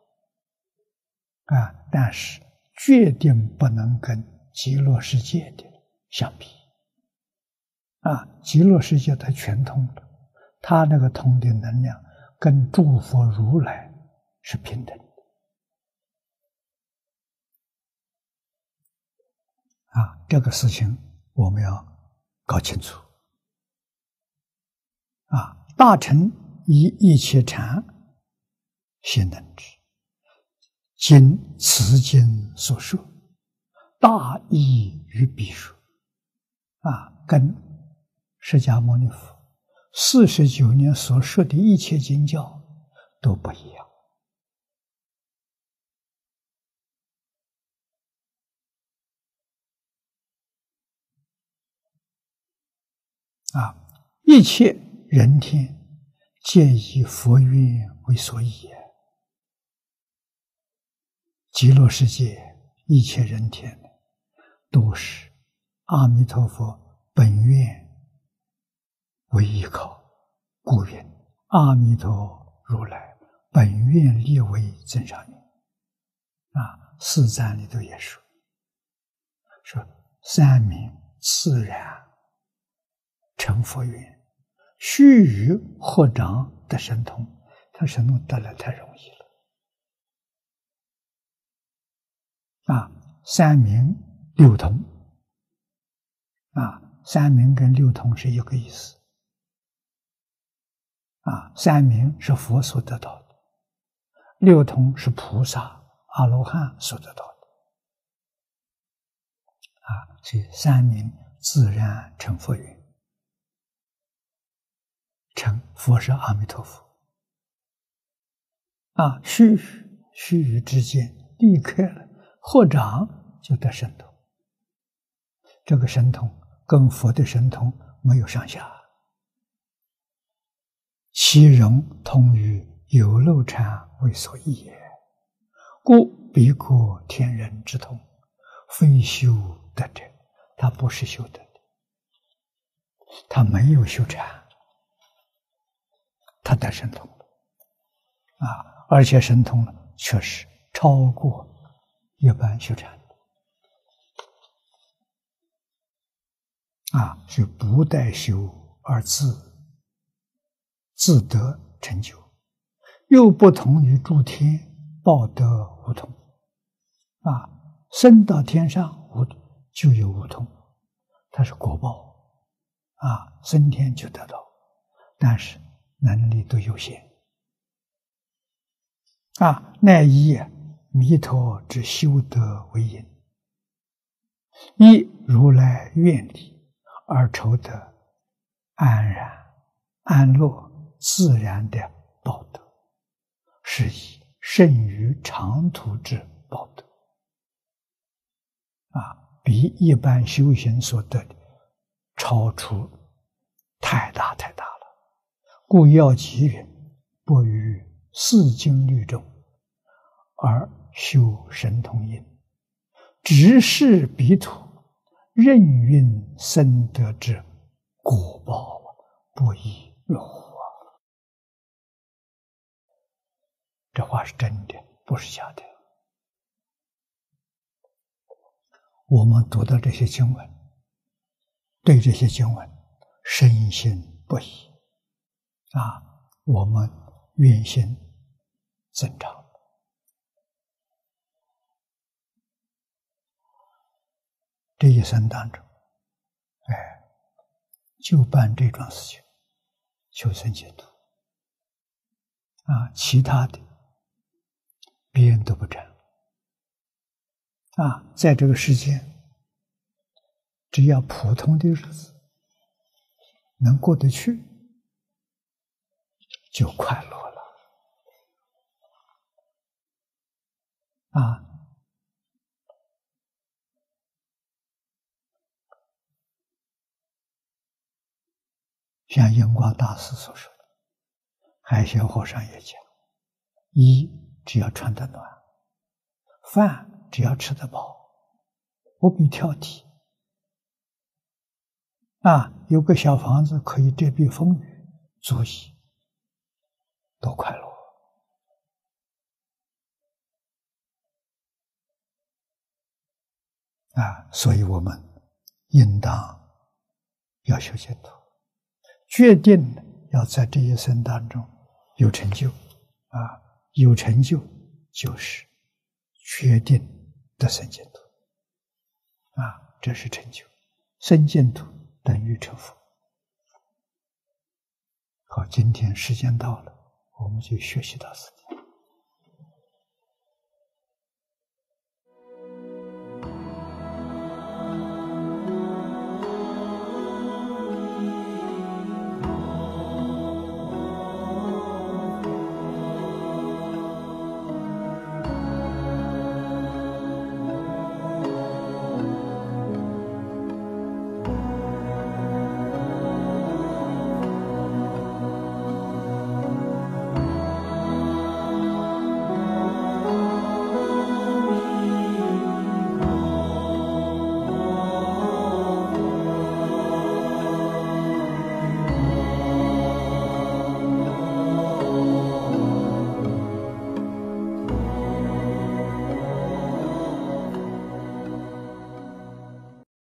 啊，但是决定不能跟极乐世界的相比。啊，极乐世界它全通的，它那个通的能量跟诸佛如来是平等的。啊，这个事情我们要搞清楚。啊，大乘以一切禅先能知，今此经所说，大义于彼说。啊，跟释迦牟尼佛四十九年所说的一切经教都不一样。啊，一切人天皆以佛愿为所依。极乐世界一切人天都是阿弥陀佛本愿为依靠，故云阿弥陀如来本愿力为增上缘。啊，四赞里头也说，说三明自然成佛缘，须臾合掌得神通。他神通得来太容易了。啊，三明六通。啊，三明跟六通是一个意思。啊，三明是佛所得到的，六通是菩萨阿罗汉所得到的。啊，所以三明自然成佛缘。成佛是阿弥陀佛。啊，须臾须臾之间立刻了，合掌就得神通。这个神通跟佛的神通没有上下，其容通于有漏禅为所依也，故彼过天人之通，非修得者。他不是修得的，他没有修禅，他得神通了。啊，而且神通呢，确实超过一般修禅的。啊，是不待修而自自得成就，又不同于诸天报得无通。啊，升到天上无就有无通，它是果报。啊，升天就得到，但是能力都有限。啊，乃以弥陀之修德为因，以如来愿力而求得安然安乐自然的报德，是以胜于长途之报德。啊，比一般修行所得的超出太大太大了。故要其云，不于四经律中而修神通因，直视彼土，任运生得之果报，不亦乐乎啊！ 这话是真的，不是假的。我们读到这些经文，对这些经文深信不疑啊，我们愿心增长。这一生当中，哎，就办这桩事情，求生净土啊，其他的别人都不沾啊，在这个世间，只要普通的日子能过得去，就快乐了啊。像印光大师所说的，海贤和尚也讲，衣只要穿得暖，饭只要吃得饱，不必挑剔啊，有个小房子可以遮蔽风雨，足以，多快乐啊！所以我们应当要修净土，决定要在这一生当中有成就啊！有成就就是决定得生净土啊！这是成就，生净土等于成佛。好，今天时间到了，我们就学习到此地。